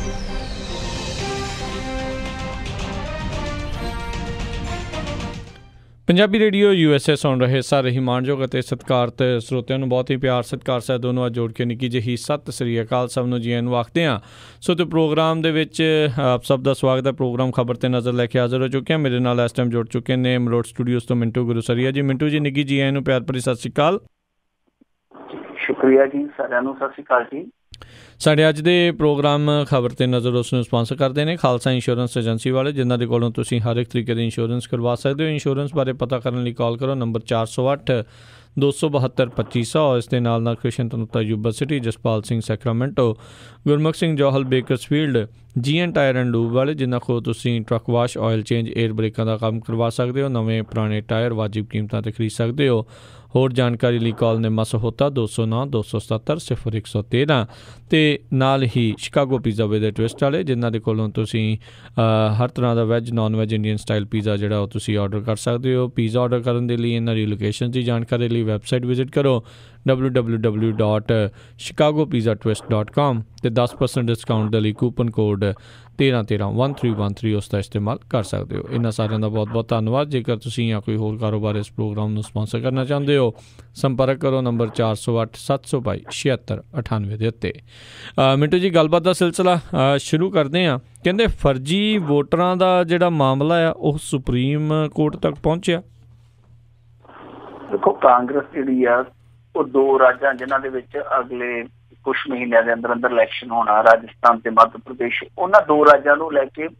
Punjabi radio USA ਸੁਣ ਰਹੇ ਸਾਰੇ ਹੀ ਮਾਣਯੋਗ ਅਤੇ ਸਤਿਕਾਰਤ ਸਰੋਤਿਆਂ ਨੂੰ ਬਹੁਤ ਹੀ ਪਿਆਰ ਸਤਿਕਾਰ ਸਾਹਿਬ ਦੋਨੋਂ ਅੱਜ ਜੋੜ ਕੇ ਨਿੱਕੀ ਜਿਹੀ ਸਤਿ ਸ੍ਰੀ ਅਕਾਲ ਸਭ ਨੂੰ ਜੀ ਨੂੰ ਆਖਦੇ ਹਾਂ। ਸੋ ਤੇ ਪ੍ਰੋਗਰਾਮ ਦੇ ਵਿੱਚ ਆਪ ਸਭ ਦਾ ਸਵਾਗਤ ਹੈ। ਪ੍ਰੋਗਰਾਮ ਖਬਰ 'ਤੇ ਨਜ਼ਰ ਲੈ ਕੇ ਹਾਜ਼ਰ ਹੋ ਚੁੱਕੇ ਹਾਂ। ਮੇਰੇ ਨਾਲ ਇਸ ਟਾਈਮ ਜੁੜ ਚੁੱਕੇ ਨੇ ਮਲੋਟ ਸਟੂਡੀਓਜ਼ ਤੋਂ ਮਿੰਟੂ ਗੁਰੂਸਰੀਆ ਜੀ। ਮਿੰਟੂ ਜੀ ਨਿੱਕੀ ਜੀ ਨੂੰ ਪਿਆਰ ਭਰੀ ਸਤਿ ਸ਼੍ਰੀ ਅਕਾਲ। ਸ਼ੁਕਰੀਆ ਜੀ, ਸਾਰਿਆਂ ਨੂੰ ਸਤਿ ਸ਼੍ਰੀ ਅਕਾਲ ਜੀ। ਸਾਡੇ ਅੱਜ ਦੇ ਪ੍ਰੋਗਰਾਮ ਖਬਰ 'ਤੇ ਨਜ਼ਰ ਉਸ ਨੂੰ ਸਪਾਂਸਰ ਕਰਦੇ ਨੇ ਖਾਲਸਾ ਇੰਸ਼ੋਰੈਂਸ ਏਜੰਸੀ ਵਾਲੇ, ਜਿਨ੍ਹਾਂ ਦੇ ਕੋਲੋਂ ਤੁਸੀਂ ਹਰ ਇੱਕ ਤਰੀਕੇ ਦੀ ਇੰਸ਼ੋਰੈਂਸ ਕਰਵਾ ਸਕਦੇ ਹੋ। ਇੰਸ਼ੋਰੈਂਸ ਬਾਰੇ ਪਤਾ ਕਰਨ ਲਈ ਕਾਲ ਕਰੋ ਨੰਬਰ 408 272 2500। ਇਸ ਦੇ ਨਾਲ ਕ੍ਰਿਸ਼ਨ ਤਨੁਤਾ university, Jaspal Singh Sacramento, Gurmukh Singh Johal Bakersfield, GN tyre and lube ਵਾਲੇ, ਜਿਨ੍ਹਾਂ ਕੋਲ ਤੁਸੀਂ truck wash, oil change, air ਬ੍ਰੇਕਾਂ ਦਾ ਕੰਮ ਕਰਵਾ ਸਕਦੇ ਹੋ। ਨਵੇਂ ਪੁਰਾਣੇ ਟਾਇਰ ਵਾਜਿਬ ਕੀਮਤਾਂ 'ਤੇ ਖਰੀਦ ਸਕਦੇ ਹੋ। ਹੋਰ ਜਾਣਕਾਰੀ ਲਈ ਕਾਲ ਨਿੰਮਾ ਸਹੋਤਾ 209 277 0113 ਅਤੇ ਨਾਲ ਹੀ ਸ਼ਿਕਾਗੋ ਪੀਜ਼ਾ ਵਿਦ ਟਵਿਸਟ ਵਾਲੇ, ਜਿਨ੍ਹਾਂ ਦੇ ਕੋਲੋਂ ਤੁਸੀਂ ਹਰ ਤਰ੍ਹਾਂ ਦਾ veg, non veg, Indian style pizza ਜਿਹੜਾ ਉਹ ਤੁਸੀਂ ਔਡਰ ਕਰ ਸਕਦੇ ਹੋ। ਪੀਜ਼ਾ ਔਡਰ ਕਰਨ ਦੇ ਲਈ ਇਹਨਾਂ ਦੀ ਲੋਕੇਸ਼ਨ ਦੀ ਜਾਣਕਾਰੀ ਲਈ ਵੈਬਸਾਈਟ ਵਿਜ਼ਿਟ ਕਰੋ www.chicagopizzatwist.com ਅਤੇ 10% ਡਿਸਕਾਊਂਟ ਦੇ ਲਈ ਕੂਪਨ ਕੋਡ 1313 ਉਸ ਦਾ ਇਸਤੇਮਾਲ ਕਰ ਸਕਦੇ ਹੋ। ਇਹਨਾਂ ਸਾਰਿਆਂ ਦਾ ਬਹੁਤ ਬਹੁਤ ਧੰਨਵਾਦ। ਜੇਕਰ ਤੁਸੀਂ ਜਾਂ ਕੋਈ ਹੋਰ ਕਾਰੋਬਾਰ ਇਸ ਪ੍ਰੋਗਰਾਮ ਨੂੰ ਸਪਾਂਸਰ ਕਰਨਾ ਚਾਹੁੰਦੇ ਹੋ, ਸੰਪਰਕ ਕਰੋ ਨੰਬਰ 408 722 7698 ਦੇ ਉੱਤੇ। ਮਿੰਟੂ ਜੀ, ਗੱਲਬਾਤ ਦਾ ਸਿਲਸਿਲਾ ਸ਼ੁਰੂ ਕਰਦੇ ਹਾਂ। ਕਹਿੰਦੇ ਫਰਜ਼ੀ ਵੋਟਰਾਂ ਦਾ ਜਿਹੜਾ ਮਾਮਲਾ ਆ ਉਹ ਸੁਪਰੀਮ ਕੋਰਟ ਤੱਕ ਪਹੁੰਚਿਆ। ਦੇਖੋ, ਕਾਂਗਰਸ ਜਿਹੜੀ ਆ ਉਹ ਦੋ ਰਾਜਾਂ ਜਿਨ੍ਹਾਂ ਦੇ ਵਿੱਚ ਅਗਲੇ ਕੁਛ ਮਹੀਨਿਆਂ ਦੇ ਅੰਦਰ ਅੰਦਰ ਇਲੈਕਸ਼ਨ ਹੋਣਾ, ਰਾਜਸਥਾਨ ਤੇ ਮੱਧ ਪ੍ਰਦੇਸ਼, ਉਹਨਾਂ ਦੋ ਰਾਜਾਂ ਨੂੰ ਲੈ ਕੇ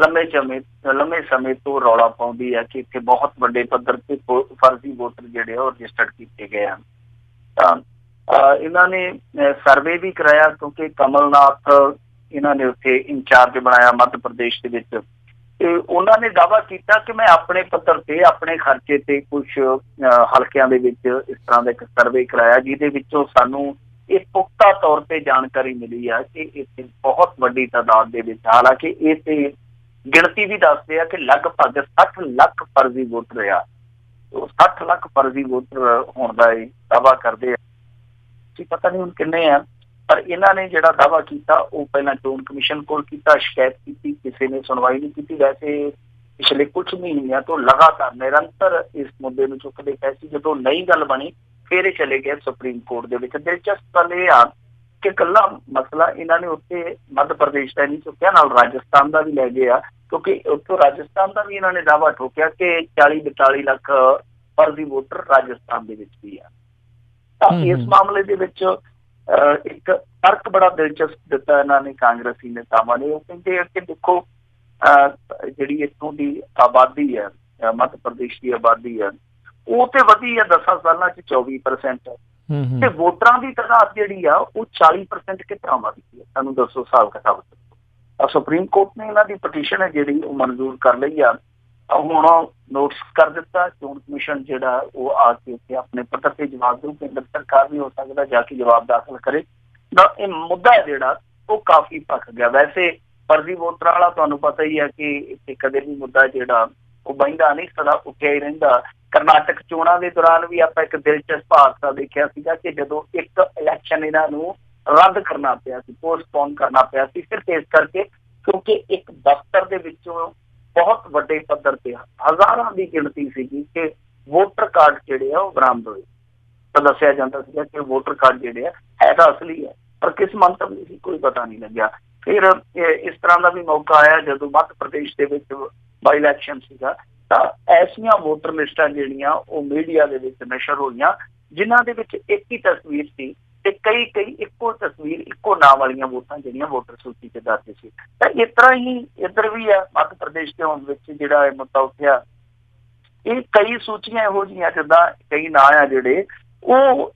ਲੰਮੇ ਸਮੇਂ ਤੋਂ ਰੌਲਾ ਪਾਉਂਦੀ ਹੈ ਕਿ ਇੱਥੇ ਬਹੁਤ ਵੱਡੇ ਪੱਧਰ ਤੇ ਫਰਜ਼ੀ ਵੋਟਰ ਜਿਹੜੇ ਉਹ ਰਜਿਸਟਰਡ ਕੀਤੇ ਗਏ ਹਨ। ਤਾਂ ਇਹਨਾਂ ਨੇ ਸਰਵੇ ਵੀ ਕਰਾਇਆ, ਕਿਉਂਕਿ ਕਮਲਨਾਥ ਇਹਨਾਂ ਨੇ ਉੱਥੇ ਇੰਚਾਰਜ ਬਣਾਇਆ ਮੱਧ ਪ੍ਰਦੇਸ਼ ਦੇ ਵਿੱਚ, ਤੇ ਉਹਨਾਂ ਨੇ ਦਾਅਵਾ ਕੀਤਾ ਕਿ ਮੈਂ ਆਪਣੇ ਪੱਧਰ ਤੇ ਆਪਣੇ ਖਰਚੇ ਤੇ ਕੁਛ ਹਲਕਿਆਂ ਦੇ ਵਿੱਚ ਇਸ ਤਰ੍ਹਾਂ ਦਾ ਇੱਕ ਸਰਵੇ ਕਰਾਇਆ, ਜਿਹਦੇ ਵਿੱਚੋਂ ਸਾਨੂੰ ਇਹ ਪੁਖਤਾ ਤੌਰ ਤੇ ਜਾਣਕਾਰੀ ਮਿਲੀ ਆ ਕਿ ਇੱਥੇ ਬਹੁਤ ਵੱਡੀ ਤਾਦਾਦ ਦੇ ਵਿੱਚ, ਹਾਲਾਂਕਿ ਇਹ ਤੇ ਗਿਣਤੀ ਵੀ ਦੱਸਦੇ ਆ ਕਿ ਲਗਭਗ 60 ਲੱਖ ਫਰਜ਼ੀ ਵੋਟਰ ਆ। 60 ਲੱਖ ਫਰਜ਼ੀ ਵੋਟਰ ਹੋਣ ਦਾ ਇਹ ਦਾਅਵਾ ਕਰਦੇ ਆ। ਪਤਾ ਨਹੀਂ ਹੁਣ ਕਿੰਨੇ ਆ, ਪਰ ਇਹਨਾਂ ਨੇ ਜਿਹੜਾ ਦਾਅਵਾ ਕੀਤਾ ਉਹ ਪਹਿਲਾਂ ਚੋਣ ਕਮਿਸ਼ਨ ਕੋਲ ਕੀਤਾ, ਸ਼ਿਕਾਇਤ ਕੀਤੀ, ਕਿਸੇ ਨੇ ਸੁਣਵਾਈ ਨਹੀਂ ਕੀਤੀ। ਵੈਸੇ ਪਿਛਲੇ ਕੁਛ ਮਹੀਨਿਆਂ ਤੋਂ ਲਗਾਤਾਰ ਨਿਰੰਤਰ ਇਸ ਮੁੱਦੇ ਨੂੰ ਚੁੱਕਦੇ ਪਏ ਸੀ। ਜਦੋਂ ਨਈ ਗੱਲ ਬਣੀ ਫਿਰ ਇਹ ਚਲੇ ਗਏ ਸੁਪਰੀਮ ਕੋਰਟ ਦੇ ਵਿੱਚ। ਦਿਲਚਸਪ ਗੱਲ ਇਹ ਆ ਕਿ ਇਕੱਲਾ ਮਸਲਾ ਇਹਨਾਂ ਨੇ ਉੱਥੇ ਮੱਧ ਪ੍ਰਦੇਸ਼ ਦਾ ਨਹੀਂ ਚੁੱਕਿਆ, ਨਾਲ ਰਾਜਸਥਾਨ ਦਾ ਵੀ ਲੈ ਗਏ ਆ, ਕਿਉਂਕਿ ਉੱਥੋਂ ਰਾਜਸਥਾਨ ਦਾ ਵੀ ਇਹਨਾਂ ਨੇ ਦਾਅਵਾ ਠੋਕਿਆ ਕਿ 40-42 ਲੱਖ ਫਰਜ਼ੀ ਵੋਟਰ ਰਾਜਸਥਾਨ ਦੇ ਵਿੱਚ ਵੀ ਆ। ਤਾਂ ਇਸ ਮਾਮਲੇ ਦੇ ਵਿੱਚ ਇੱਕ ਤਰਕ ਬੜਾ ਦਿਲਚਸਪ ਦਿੱਤਾ ਇਹਨਾਂ ਨੇ ਕਾਂਗਰਸੀ ਨੇਤਾਵਾਂ ਨੇ। ਉਹ ਕਹਿੰਦੇ ਆ ਕਿ ਦੇਖੋ, ਜਿਹੜੀ ਇੱਥੋਂ ਦੀ ਆਬਾਦੀ ਹੈ, ਮੱਧ ਪ੍ਰਦੇਸ਼ ਦੀ ਆਬਾਦੀ ਹੈ, ਉਹ ਤੇ ਵਧੀ ਆ 10 ਸਾਲਾਂ 'ਚ 24%, ਤੇ ਵੋਟਰਾਂ ਦੀ ਤਾਦਾਦ ਜਿਹੜੀ ਆ ਉਹ 40% ਕਿੱਦਾਂ ਵਧੀ ਹੈ? ਸਾਨੂੰ ਦੱਸੋ, ਹਿਸਾਬ ਕਿਤਾਬ। ਸੁਪਰੀਮ ਕੋਰਟ ਨੇ ਇਹਨਾਂ ਦੀ ਪਟੀਸ਼ਨ ਹੈ ਜਿਹੜੀ ਉਹ ਮਨਜ਼ੂਰ ਕਰ ਲਈ ਆ। ਹੁਣ ਨੋਟਿਸ ਕਰ ਦਿੱਤਾ, ਚੋਣ ਕਮਿਸ਼ਨ ਜਿਹੜਾ ਉਹ ਆ ਕੇ ਉੱਥੇ ਆਪਣੇ ਪੱਧਰ ਤੇ ਜਵਾਬ ਦੇਊ। ਕੇਂਦਰ ਸਰਕਾਰ ਵੀ ਹੋ ਸਕਦਾ ਜਾ ਕੇ ਜਵਾਬ ਦਾਖਲ ਕਰੇ। ਇਹ ਮੁੱਦਾ ਜਿਹੜਾ ਉਹ ਕਾਫੀ ਭਖ ਗਿਆ। ਵੈਸੇ ਫਰਜ਼ੀ ਵੋਟਰਾਂ ਵਾਲਾ ਤੁਹਾਨੂੰ ਪਤਾ ਹੀ ਹੈ ਕਿ ਇੱਥੇ ਕਦੇ ਵੀ ਮੁੱਦਾ ਜਿਹੜਾ ਉਹ ਬਹਿੰਦਾ ਨਹੀਂ, ਸਦਾ ਉੱਠਿਆ ਹੀ ਰਹਿੰਦਾ। ਕਰਨਾਟਕ ਚੋਣਾਂ ਦੇ ਦੌਰਾਨ ਵੀ ਆਪਾਂ ਇੱਕ ਦਿਲਚਸਪ ਹਾਦਸਾ ਦੇਖਿਆ ਸੀਗਾ ਕਿ ਜਦੋਂ ਇੱਕ ਇਲੈਕਸ਼ਨ ਇਹਨਾਂ ਨੂੰ ਰੱਦ ਕਰਨਾ ਪਿਆ ਸੀ, ਪੋਸਟਪੋਨ ਕਰਨਾ ਪਿਆ ਸੀ, ਸਿਰਫ ਇਸ ਕਰਕੇ ਕਿਉਂਕਿ ਇੱਕ ਦਫ਼ਤਰ ਦੇ ਵਿੱਚੋਂ ਬਹੁਤ ਵੱਡੇ ਪੱਧਰ ਤੇ ਹਜ਼ਾਰਾਂ ਦੀ ਗਿਣਤੀ ਸੀਗੀ ਕਿ ਵੋਟਰ ਕਾਰਡ ਜਿਹੜੇ ਆ ਉਹ ਬਰਾਮਦ ਹੋਏ। ਤਾਂ ਦੱਸਿਆ ਜਾਂਦਾ ਸੀਗਾ ਕਿ ਵੋਟਰ ਕਾਰਡ ਜਿਹੜੇ ਆ ਹੈ ਤਾਂ ਅਸਲੀ ਹੈ, ਪਰ ਕਿਸ ਮੰਤਵ ਲਈ ਸੀ ਕੋਈ ਪਤਾ ਨਹੀਂ ਲੱਗਿਆ। ਫਿਰ ਇਸ ਤਰ੍ਹਾਂ ਦਾ ਵੀ ਮੌਕਾ ਆਇਆ ਜਦੋਂ ਮੱਧ ਪ੍ਰਦੇਸ਼ ਦੇ ਵਿੱਚ ਬਾਈ ਇਲੈਕਸ਼ਨ ਸੀਗਾ, ਤਾਂ ਐਸੀਆਂ ਵੋਟਰ ਲਿਸਟਾਂ ਜਿਹੜੀਆਂ ਉਹ ਮੀਡੀਆ ਦੇ ਵਿੱਚ ਨਸ਼ਰ ਹੋਈਆਂ, ਜਿਨ੍ਹਾਂ ਦੇ ਵਿੱਚ ਇੱਕ ਹੀ ਤਸਵੀਰ ਸੀ ਤੇ ਕਈ ਇੱਕੋ ਤਸਵੀਰ, ਇੱਕੋ ਨਾਂ ਵਾਲੀਆਂ ਵੋਟਾਂ ਜਿਹੜੀਆਂ ਵੋਟਰ ਸੂਚੀ 'ਚ ਦਰਜ ਸੀ। ਤਾਂ ਇਸ ਤਰ੍ਹਾਂ ਹੀ ਇੱਧਰ ਵੀ ਆ ਮੱਧ ਪ੍ਰਦੇਸ਼ ਦੇ ਹੋਣ ਵਿੱਚ ਜਿਹੜਾ ਇਹ ਮੁੱਦਾ ਉੱਠਿਆ। ਇਹ ਕਈ ਸੂਚੀਆਂ ਇਹੋ ਜਿਹੀਆਂ, ਜਿੱਦਾਂ ਕਈ ਨਾਂ ਆ ਜਿਹੜੇ ਉਹ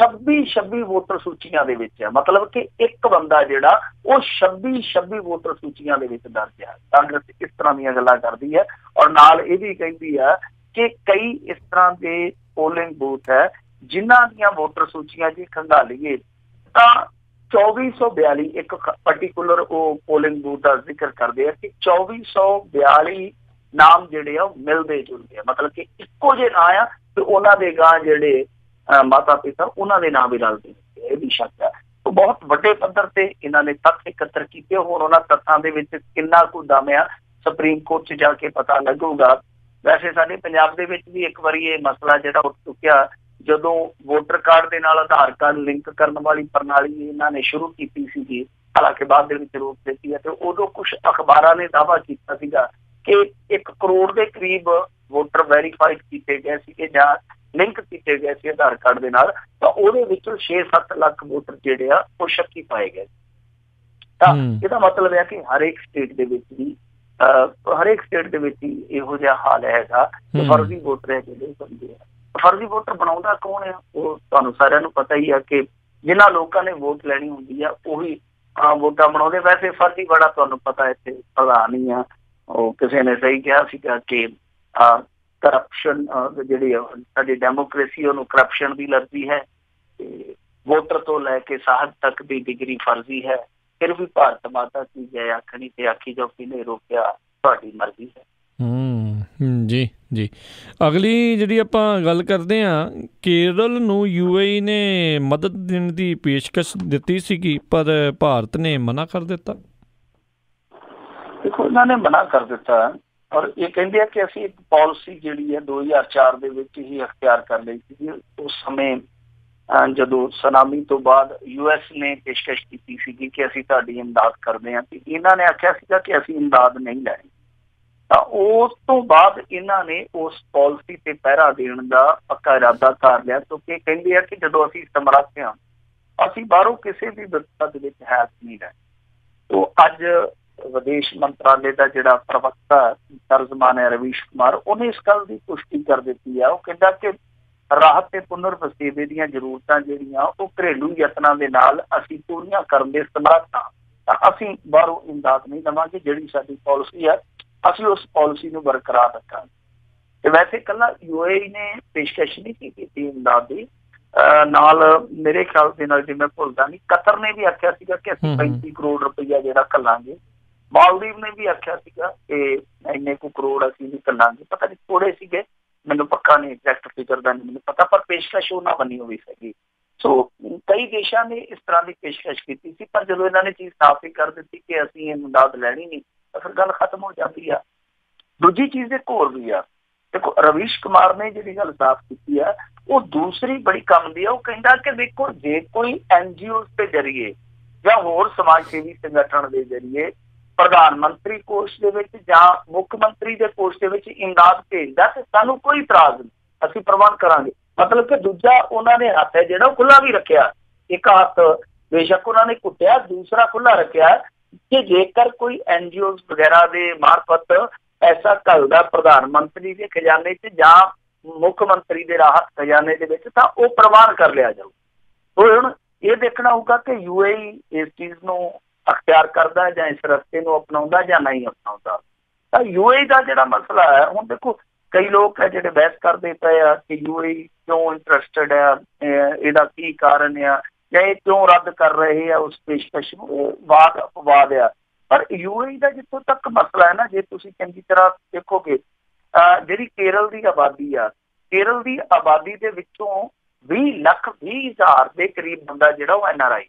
26 ਵੋਟਰ ਸੂਚੀਆਂ ਦੇ ਵਿੱਚ ਆ, ਮਤਲਬ ਕਿ ਇੱਕ ਬੰਦਾ ਜਿਹੜਾ ਉਹ 26 ਵੋਟਰ ਸੂਚੀਆਂ ਦੇ ਵਿੱਚ ਦਰਜ ਆ। ਕਾਂਗਰਸ ਇਸ ਤਰ੍ਹਾਂ ਦੀਆਂ ਗੱਲਾਂ ਕਰਦੀ ਹੈ, ਔਰ ਨਾਲ ਇਹ ਵੀ ਕਹਿੰਦੀ ਆ ਕਿ ਕਈ ਇਸ ਤਰ੍ਹਾਂ ਦੇ ਪੋਲਿੰਗ ਬੂਥ ਹੈ ਜਿਨ੍ਹਾਂ ਦੀਆਂ ਵੋਟਰ ਸੂਚੀਆਂ ਜੇ ਖੰਗਾਲੀਏ ਤਾਂ 2442 ਇੱਕ ਪਰਟੀਕੂਲਰ ਉਹ ਪੋਲਿੰਗ ਬੂਥ ਦਾ ਜ਼ਿਕਰ ਕਰਦੇ ਆ ਕਿ 2442 ਨਾਮ ਜਿਹੜੇ ਆ ਉਹ ਮਿਲਦੇ ਜੁਲਦੇ ਆ, ਮਤਲਬ ਕਿ ਇੱਕੋ ਜਿਹੇ ਨਾਂ ਆ ਤੇ ਉਹਨਾਂ ਦੇ ਗਾਂ ਜਿਹੜੇ ਮਾਤਾ ਪਿਤਾ ਉਹਨਾਂ ਦੇ ਨਾਂ ਵੀ ਰਲਦੇ। ਇਹ ਵੀ ਸ਼ੱਕ ਆ। ਬਹੁਤ ਵੱਡੇ ਪੱਧਰ ਤੇ ਇਹਨਾਂ ਨੇ ਤੱਥ ਇਕੱਤਰ ਕੀਤੇ। ਹੁਣ ਉਹਨਾਂ ਤੱਥਾਂ ਦੇ ਵਿੱਚ ਕਿੰਨਾ ਕੁ ਦਮ ਆ ਸੁਪਰੀਮ ਕੋਰਟ 'ਚ ਜਾ ਕੇ ਪਤਾ ਲੱਗੂਗਾ। ਵੈਸੇ ਸਾਡੇ ਪੰਜਾਬ ਦੇ ਵਿੱਚ ਵੀ ਇੱਕ ਵਾਰੀ ਇਹ ਮਸਲਾ ਜਿਹੜਾ ਉੱਠ ਚੁੱਕਿਆ, ਜਦੋਂ ਵੋਟਰ ਕਾਰਡ ਦੇ ਨਾਲ ਆਧਾਰ ਕਾਰਡ ਲਿੰਕ ਕਰਨ ਵਾਲੀ ਪ੍ਰਣਾਲੀ ਇਹਨਾਂ ਨੇ ਸ਼ੁਰੂ ਕੀਤੀ ਸੀਗੀ, ਹਾਲਾਂਕਿ ਬਾਅਦ ਦੇ ਵਿੱਚ ਰੋਕ ਦਿੱਤੀ ਹੈ, ਤੇ ਉਦੋਂ ਕੁਛ ਅਖਬਾਰਾਂ ਨੇ ਦਾਅਵਾ ਕੀਤਾ ਸੀਗਾ ਕਿ 1 ਕਰੋੜ ਦੇ ਕਰੀਬ ਵੋਟਰ ਵੈਰੀਫਾਈਡ ਕੀਤੇ ਗਏ ਸੀਗੇ ਜਾਂ ਲਿੰਕ ਕੀਤੇ ਗਏ ਸੀ ਆਧਾਰ ਕਾਰਡ ਦੇ ਨਾਲ, ਤਾਂ ਉਹਦੇ ਵਿੱਚੋਂ 6-7 ਲੱਖ ਵੋਟਰ ਜਿਹੜੇ ਆ ਉਹ ਸ਼ੱਕੀ ਪਾਏ ਗਏ। ਤਾਂ ਇਹਦਾ ਮਤਲਬ ਹੈ ਕਿ ਹਰੇਕ ਸਟੇਟ ਦੇ ਵਿੱਚ ਹੀ ਇਹੋ ਜਿਹਾ ਹਾਲ ਹੈਗਾ ਕਿ ਫਰਜ਼ੀ ਵੋਟਰ ਹੈ ਜਿਹੜੇ ਬੰਦੇ ਆ। ਫਰਜ਼ੀ ਵੋਟਰ ਬਣਾਉਂਦਾ ਕੌਣ ਆ? ਉਹ ਤੁਹਾਨੂੰ ਸਾਰਿਆਂ ਨੂੰ ਪਤਾ ਹੀ ਆ ਕਿ ਜਿਨ੍ਹਾਂ ਲੋਕਾਂ ਨੇ ਵੋਟ ਲੈਣੀ ਹੁੰਦੀ ਆ ਉਹੀ ਵੋਟਾਂ ਬਣਾਉਂਦੇ। ਵੈਸੇ ਫਰਜ਼ੀ ਬੜਾ ਤੁਹਾਨੂੰ ਪਤਾ ਇੱਥੇ ਪ੍ਰਧਾਨ ਹੀ ਆ। ਉਹ ਕਿਸੇ ਨੇ ਸਹੀ ਕਿਹਾ ਸੀਗਾ ਕਿ ਕਰਪਸ਼ਨ ਜਿਹੜੀ ਸਾਡੀ ਡੈਮੋਕ੍ਰੇਸੀ ਉਹਨੂੰ ਕਰਪਸ਼ਨ ਦੀ ਲੱਗਦੀ ਹੈ, ਤੇ ਵੋਟਰ ਤੋਂ ਲੈ ਕੇ ਸਾਹਿਬ ਤੱਕ ਦੀ ਡਿਗਰੀ ਫਰਜ਼ੀ ਹੈ। ਫਿਰ ਵੀ ਭਾਰਤ ਮਾਤਾ ਕੀ ਜੈ ਆਖਣੀ ਤੇ ਆਖੀ ਜੋ ਕਿਨੇ ਰੋਕਿਆ, ਤੁਹਾਡੀ ਮਰਜ਼ੀ ਹੈ। ਜੀ ਜੀ। ਅਗਲੀ ਜਿਹੜੀ ਆਪਾਂ ਗੱਲ ਕਰਦੇ ਹਾਂ, ਕੇਰਲ ਨੂੰ UAE ਨੇ ਮਦਦ ਦੇਣ ਦੀ ਪੇਸ਼ਕਸ਼ ਦਿੱਤੀ ਸੀਗੀ, ਪਰ ਭਾਰਤ ਨੇ ਮਨਾ ਕਰ ਦਿੱਤਾ। ਦੇਖੋ, ਇਹਨਾਂ ਨੇ ਮਨਾ ਕਰ ਦਿੱਤਾ ਔਰ ਇਹ ਕਹਿੰਦੇ ਆ ਕਿ ਅਸੀਂ ਇੱਕ ਪਾਲਿਸੀ ਜਿਹੜੀ ਹੈ 2004 ਦੇ ਵਿੱਚ ਹੀ ਅਖਤਿਆਰ ਕਰ ਲਈ ਸੀ। ਉਸ ਸਮੇਂ ਜਦੋਂ ਸੁਨਾਮੀ ਤੋਂ ਬਾਅਦ US ਨੇ ਪੇਸ਼ਕਸ਼ ਕੀਤੀ ਸੀਗੀ ਕਿ ਅਸੀਂ ਤੁਹਾਡੀ ਇਮਦਾਦ ਕਰਦੇ ਹਾਂ, ਤੇ ਇਹਨਾਂ ਨੇ ਆਖਿਆ ਸੀਗਾ ਕਿ ਅਸੀਂ ਇਮਦਾਦ ਨਹੀਂ ਲੈਣੀ। ਤਾਂ ਉਸ ਤੋਂ ਬਾਅਦ ਇਹਨਾਂ ਨੇ ਉਸ ਪਾਲਿਸੀ ਤੇ ਪਹਿਰਾ ਦੇਣ ਦਾ ਪੱਕਾ ਇਰਾਦਾ ਕਰ ਲਿਆ, ਕਿਉਂਕਿ ਕਹਿੰਦੇ ਆ ਕਿ ਜਦੋਂ ਅਸੀਂ ਸਮਰੱਥ ਹਾਂ, ਅਸੀਂ ਬਾਹਰੋਂ ਕਿਸੇ ਵੀ ਵਿਵਸਥਾ ਦੇ ਵਿੱਚ ਹੈਲਪ ਨਹੀਂ ਲੈਣੀ। ਤੋ ਅੱਜ ਵਿਦੇਸ਼ ਮੰਤਰਾਲੇ ਦਾ ਜਿਹੜਾ ਪ੍ਰਵਕਤਾ ਤਰਜਮਾਨ ਹੈ ਰਵੀਸ਼ ਕੁਮਾਰ, ਉਹਨੇ ਇਸ ਗੱਲ ਦੀ ਪੁਸ਼ਟੀ ਕਰ ਦਿੱਤੀ ਆ। ਉਹ ਕਹਿੰਦਾ ਕਿ ਰਾਹਤ ਤੇ ਪੁਨਰ ਵਸੇਵੇ ਦੀਆਂ ਜ਼ਰੂਰਤਾਂ ਜਿਹੜੀਆਂ ਉਹ ਘਰੇਲੂ ਯਤਨਾਂ ਦੇ ਨਾਲ ਅਸੀਂ ਪੂਰੀਆਂ ਕਰਨ ਦੇ ਸਮਰੱਥ ਹਾਂ, ਤਾਂ ਅਸੀਂ ਬਾਹਰੋਂ ਇਮਦਾਦ ਨਹੀਂ ਲਵਾਂਗੇ। ਜਿਹੜੀ ਸਾਡੀ ਪਾਲਿਸੀ ਹੈ ਅਸੀਂ ਉਸ ਪਾਲਿਸੀ ਨੂੰ ਬਰਕਰਾਰ ਰੱਖਾਂਗੇ। ਤੇ ਵੈਸੇ ਇਕੱਲਾ UAE ਨੇ ਪੇਸ਼ਕਸ਼ ਨਹੀਂ ਕੀਤੀ ਇਮਦਾਦ ਦੀ, ਨਾਲ ਮੇਰੇ ਖਿਆਲ ਦੇ ਨਾਲ, ਜੇ ਮੈਂ ਭੁੱਲਦਾ ਨਹੀਂ, ਕਤਰ ਨੇ ਵੀ ਆਖਿਆ ਸੀਗਾ ਕਿ ਅਸੀਂ 35 ਕਰੋੜ ਰੁਪਈਆ ਜਿਹੜਾ ਘੱਲਾਂਗੇ। ਮਾਲਦੀਵ ਨੇ ਵੀ ਆਖਿਆ ਸੀਗਾ ਕਿ ਇੰਨੇ ਕੁ ਕਰੋੜ ਅਸੀਂ ਵੀ ਘੱਲਾਂਗੇ। ਪਤਾ ਨਹੀਂ ਥੋੜੇ ਸੀਗੇ, ਮੈਨੂੰ ਪੱਕਾ ਨਹੀਂ, ਐਗਜ਼ੈਕਟ ਫਿਗਰ ਦਾ ਨਹੀਂ ਮੈਨੂੰ ਪਤਾ, ਪਰ ਪੇਸ਼ਕਸ਼ ਉਹਨਾਂ ਬਣੀ ਹੋਈ ਸੀਗੀ। ਸੋ ਕਈ ਦੇਸ਼ਾਂ ਨੇ ਇਸ ਤਰ੍ਹਾਂ ਦੀ ਪੇਸ਼ਕਸ਼ ਕੀਤੀ ਸੀ, ਪਰ ਜਦੋਂ ਇਹਨਾਂ ਨੇ ਚੀਜ਼ ਸਾਫ਼ ਹੀ ਕਰ ਦਿੱਤੀ ਕਿ ਅਸੀਂ ਇਮਦਾਦ ਲੈਣੀ ਨਹੀਂ, ਤਾਂ ਫਿਰ ਗੱਲ ਖਤਮ ਹੋ ਜਾਂਦੀ ਆ। ਦੂਜੀ ਚੀਜ਼ ਇੱਕ ਹੋਰ ਵੀ ਆ, ਦੇਖੋ ਰਵੀਸ਼ ਕੁਮਾਰ ਨੇ ਜਿਹੜੀ ਗੱਲ ਸਾਫ਼ ਕੀਤੀ ਆ ਉਹ ਦੂਸਰੀ ਬੜੀ ਕੰਮ ਦੀ ਆ। ਉਹ ਕਹਿੰਦਾ ਕਿ ਦੇਖੋ, ਜੇ ਕੋਈ NGOs ਦੇ ਜ਼ਰੀਏ ਜਾਂ ਹੋਰ ਸਮਾਜ ਸੇਵੀ ਸੰਗਠਨ ਦੇ ਜ਼ਰੀਏ ਪ੍ਰਧਾਨ ਮੰਤਰੀ ਕੋਸ਼ ਦੇ ਵਿੱਚ ਜਾਂ ਮੁੱਖ ਮੰਤਰੀ ਦੇ ਕੋਸ਼ ਦੇ ਵਿੱਚ ਇਮਦਾਦ ਭੇਜਦਾ ਤੇ ਸਾਨੂੰ ਕੋਈ ਇਤਰਾਜ਼ ਨਹੀਂ, ਅਸੀਂ ਪ੍ਰਬੰਧ ਕਰਾਂਗੇ। ਮਤਲਬ ਕਿ ਦੂਜਾ ਉਹਨਾਂ ਨੇ ਹੱਥ ਹੈ ਜਿਹੜਾ ਉਹ ਖੁੱਲਾ ਵੀ ਰੱਖਿਆ। ਇੱਕ ਹੱਥ ਬੇਸ਼ੱਕ ਉਹਨਾਂ ਨੇ ਕੁੱਟਿਆ, ਦੂਸਰਾ ਖੁੱਲਾ ਰੱਖਿਆ ਕਿ ਜੇਕਰ ਕੋਈ NGOs ਵਗੈਰਾ ਦੇ ਮਾਰਫਤ ਪੈਸਾ ਘੱਲਦਾ ਪ੍ਰਧਾਨ ਮੰਤਰੀ ਦੇ ਖਜ਼ਾਨੇ 'ਚ ਜਾਂ ਮੁੱਖ ਮੰਤਰੀ ਦੇ ਰਾਹਤ ਖਜ਼ਾਨੇ ਦੇ ਵਿੱਚ, ਤਾਂ ਉਹ ਪ੍ਰਵਾਨ ਕਰ ਲਿਆ ਜਾਊ। ਹੁਣ ਇਹ ਦੇਖਣਾ ਹੋਊਗਾ ਕਿ UAE ਇਸ ਚੀਜ਼ ਨੂੰ ਅਖਤਿਆਰ ਕਰਦਾ ਜਾਂ ਇਸ ਰਸਤੇ ਨੂੰ ਅਪਣਾਉਂਦਾ ਜਾਂ ਨਹੀਂ ਅਪਣਾਉਂਦਾ। ਤਾਂ UAE ਦਾ ਜਿਹੜਾ ਮਸਲਾ ਹੈ, ਹੁਣ ਦੇਖੋ ਕਈ ਲੋਕ ਹੈ ਜਿਹੜੇ ਬਹਿਸ ਕਰਦੇ ਪਏ ਆ ਕਿ UAE ਕਿਉਂ ਇੰਟਰਸਟਡ ਹੈ, ਇਹਦਾ ਕੀ ਕਾਰਨ ਆ, ਜਾਂ ਇਹ ਕਿਉਂ ਰੱਦ ਕਰ ਰਹੇ ਆ ਉਸ ਪੇਸ਼ਕਸ਼ ਨੂੰ। ਇਹ ਵਾਦ ਅਪਵਾਦ ਆ। ਪਰ UAE ਦਾ ਜਿੱਥੋਂ ਤੱਕ ਮਸਲਾ ਹੈ ਨਾ, ਜੇ ਤੁਸੀਂ ਚੰਗੀ ਤਰ੍ਹਾਂ ਦੇਖੋਗੇ, ਜਿਹੜੀ ਕੇਰਲ ਦੀ ਆਬਾਦੀ ਆ, ਕੇਰਲ ਦੀ ਆਬਾਦੀ ਦੇ ਵਿੱਚੋਂ 20,20,000 ਦੇ ਕਰੀਬ ਬੰਦਾ ਜਿਹੜਾ ਉਹ NRI,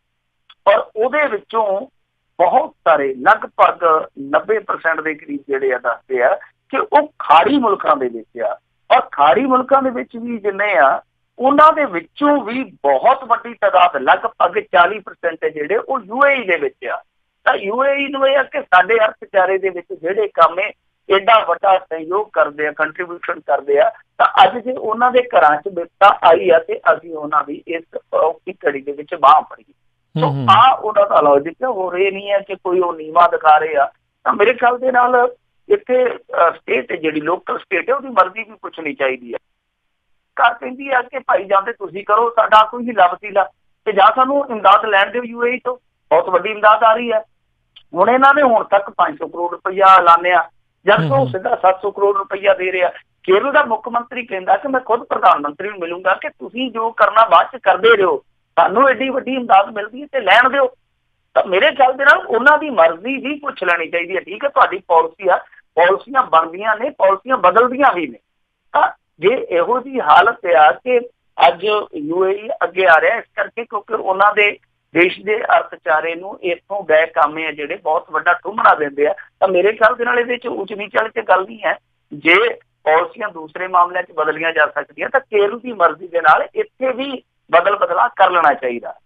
ਔਰ ਉਹਦੇ ਵਿੱਚੋਂ ਬਹੁਤ ਸਾਰੇ ਲਗਭਗ 90% ਦੇ ਕਰੀਬ ਜਿਹੜੇ ਆ ਦੱਸਦੇ ਆ ਕਿ ਉਹ ਖਾੜੀ ਮੁਲਕਾਂ ਦੇ ਵਿੱਚ ਆ। ਔਰ ਖਾੜੀ ਮੁਲਕਾਂ ਦੇ ਵਿੱਚ ਵੀ ਜਿੰਨੇ ਆ, ਉਹਨਾਂ ਦੇ ਵਿੱਚੋਂ ਵੀ ਬਹੁਤ ਵੱਡੀ ਤਾਦਾਦ ਲਗਭਗ 40% ਜਿਹੜੇ ਉਹ UAE ਦੇ ਵਿੱਚ ਆ। ਤਾਂ UAE ਨੂੰ ਇਹ ਆ ਕਿ ਸਾਡੇ ਅਰਥਚਾਰੇ ਦੇ ਵਿੱਚ ਜਿਹੜੇ ਕੰਮ ਏਡਾ ਵੱਡਾ ਸਹਿਯੋਗ ਕਰਦੇ ਆ, ਕੰਟਰੀਬਿਊਸ਼ਨ ਕਰਦੇ ਆ, ਤਾਂ ਅੱਜ ਜੇ ਉਹਨਾਂ ਦੇ ਘਰਾਂ 'ਚ ਵਿਪਤਾ ਆਈ ਆ ਤੇ ਅਸੀਂ ਉਹਨਾਂ ਦੀ ਇਸ ਔਖੀ ਘੜੀ ਦੇ ਵਿੱਚ ਬਾਂਹ ਫੜੀਏ। ਸੋ ਉਹਨਾਂ ਦਾ ਲੌਜਿਕ ਹੈ। ਹੋਰ ਇਹ ਨਹੀਂ ਹੈ ਕਿ ਕੋਈ ਉਹ ਨੀਵਾਂ ਦਿਖਾ ਰਹੇ ਆ। ਤਾਂ ਮੇਰੇ ਖਿਆਲ ਦੇ ਨਾਲ ਇੱਥੇ ਸਟੇਟ ਜਿਹੜੀ ਲੋਕਲ ਸਟੇਟ ਹੈ ਉਹਦੀ ਮਰਜ਼ੀ ਵੀ ਪੁੱਛਣੀ ਚਾਹੀਦੀ ਹੈ। ਘਰ ਕਹਿੰਦੀ ਆ ਕਿ ਭਾਈ ਜਾਂਦੇ ਤੁਸੀਂ ਕਰੋ, ਸਾਡਾ ਕੋਈ ਹਿੱਲਾ ਵਸੀਲਾ, ਤੇ ਜਾਂ ਸਾਨੂੰ ਇਮਦਾਦ ਲੈਣ ਦਿਓ UAE ਤੋਂ, ਬਹੁਤ ਵੱਡੀ ਇਮਦਾਦ ਆ ਰਹੀ ਹੈ। ਹੁਣ ਇਹਨਾਂ ਨੇ ਹੁਣ ਤੱਕ 500 ਕਰੋੜ ਰੁਪਈਆ ਐਲਾਨਿਆ, ਜਦ ਤੋਂ ਸਿੱਧਾ 700 ਕਰੋੜ ਰੁਪਈਆ ਦੇ ਰਿਹਾ। ਕੇਰਲ ਦਾ ਮੁੱਖ ਮੰਤਰੀ ਕਹਿੰਦਾ ਕਿ ਮੈਂ ਖੁਦ ਪ੍ਰਧਾਨ ਮੰਤਰੀ ਨੂੰ ਮਿਲੂੰਗਾ ਕਿ ਤੁਸੀਂ ਜੋ ਕਰਨਾ ਬਾਅਦ 'ਚ ਕਰਦੇ ਰਹੋ, ਸਾਨੂੰ ਐਡੀ ਵੱਡੀ ਇਮਦਾਦ ਮਿਲਦੀ ਹੈ ਤੇ ਲੈਣ ਦਿਓ। ਤਾਂ ਮੇਰੇ ਖਿਆਲ ਦੇ ਨਾਲ ਉਹਨਾਂ ਦੀ ਮਰਜ਼ੀ ਵੀ ਪੁੱਛ ਲੈਣੀ ਚਾਹੀਦੀ ਹੈ। ਠੀਕ ਹੈ, ਤੁਹਾਡੀ ਪਾਲਿਸੀ ਆ, ਪਾਲਿਸੀਆਂ ਬਣਦੀਆਂ ਨੇ, ਪਾਲਿਸੀਆਂ ਬਦਲਦੀਆਂ ਵੀ ਨੇ। ਤਾਂ ਜੇ ਇਹੋ ਜਿਹੀ ਹਾਲਤ ਆ ਕਿ ਅੱਜ UAE ਅੱਗੇ ਆ ਰਿਹਾ ਇਸ ਕਰਕੇ ਕਿਉਂਕਿ ਉਹਨਾਂ ਦੇ ਦੇਸ਼ ਦੇ ਅਰਥਚਾਰੇ ਨੂੰ ਇੱਥੋਂ ਗਏ ਕਾਮੇ ਆ ਜਿਹੜੇ ਬਹੁਤ ਵੱਡਾ ਠੁੰਮਣਾ ਦਿੰਦੇ ਆ। ਤਾਂ ਮੇਰੇ ਖਿਆਲ ਦੇ ਨਾਲ ਇਹਦੇ 'ਚ ਉੱਚ ਨੀਚ ਵਾਲੀ 'ਚ ਗੱਲ ਨਹੀਂ ਹੈ। ਜੇ ਪਾਲਿਸੀਆਂ ਦੂਸਰੇ ਮਾਮਲਿਆਂ 'ਚ ਬਦਲੀਆਂ ਜਾ ਸਕਦੀਆਂ ਤਾਂ ਕੇਂਦਰ ਦੀ ਮਰਜ਼ੀ ਦੇ ਨਾਲ ਇੱਥੇ ਵੀ ਬਦਲਾਅ ਕਰ ਲੈਣਾ ਚਾਹੀਦਾ।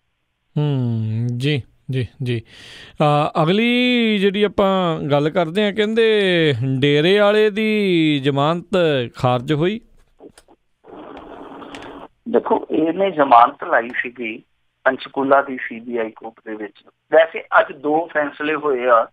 ਜੀ ਜੀ ਜੀ। ਅਗਲੀ ਜਿਹੜੀ ਆਪਾਂ ਗੱਲ ਕਰਦੇ ਹਾਂ, ਕਹਿੰਦੇ ਡੇਰੇ ਵਾਲੇ ਦੀ ਜ਼ਮਾਨਤ ਖਾਰਜ ਹੋਈ। ਦੇਖੋ, ਇਹਨੇ ਜ਼ਮਾਨਤ ਲਾਈ ਸੀਗੀ ਪੰਚਕੂਲਾ ਦੀ CBI ਕੋਰਟ ਦੇ ਵਿੱਚ। ਵੈਸੇ ਅੱਜ 2 ਫੈਸਲੇ ਹੋਏ ਆ।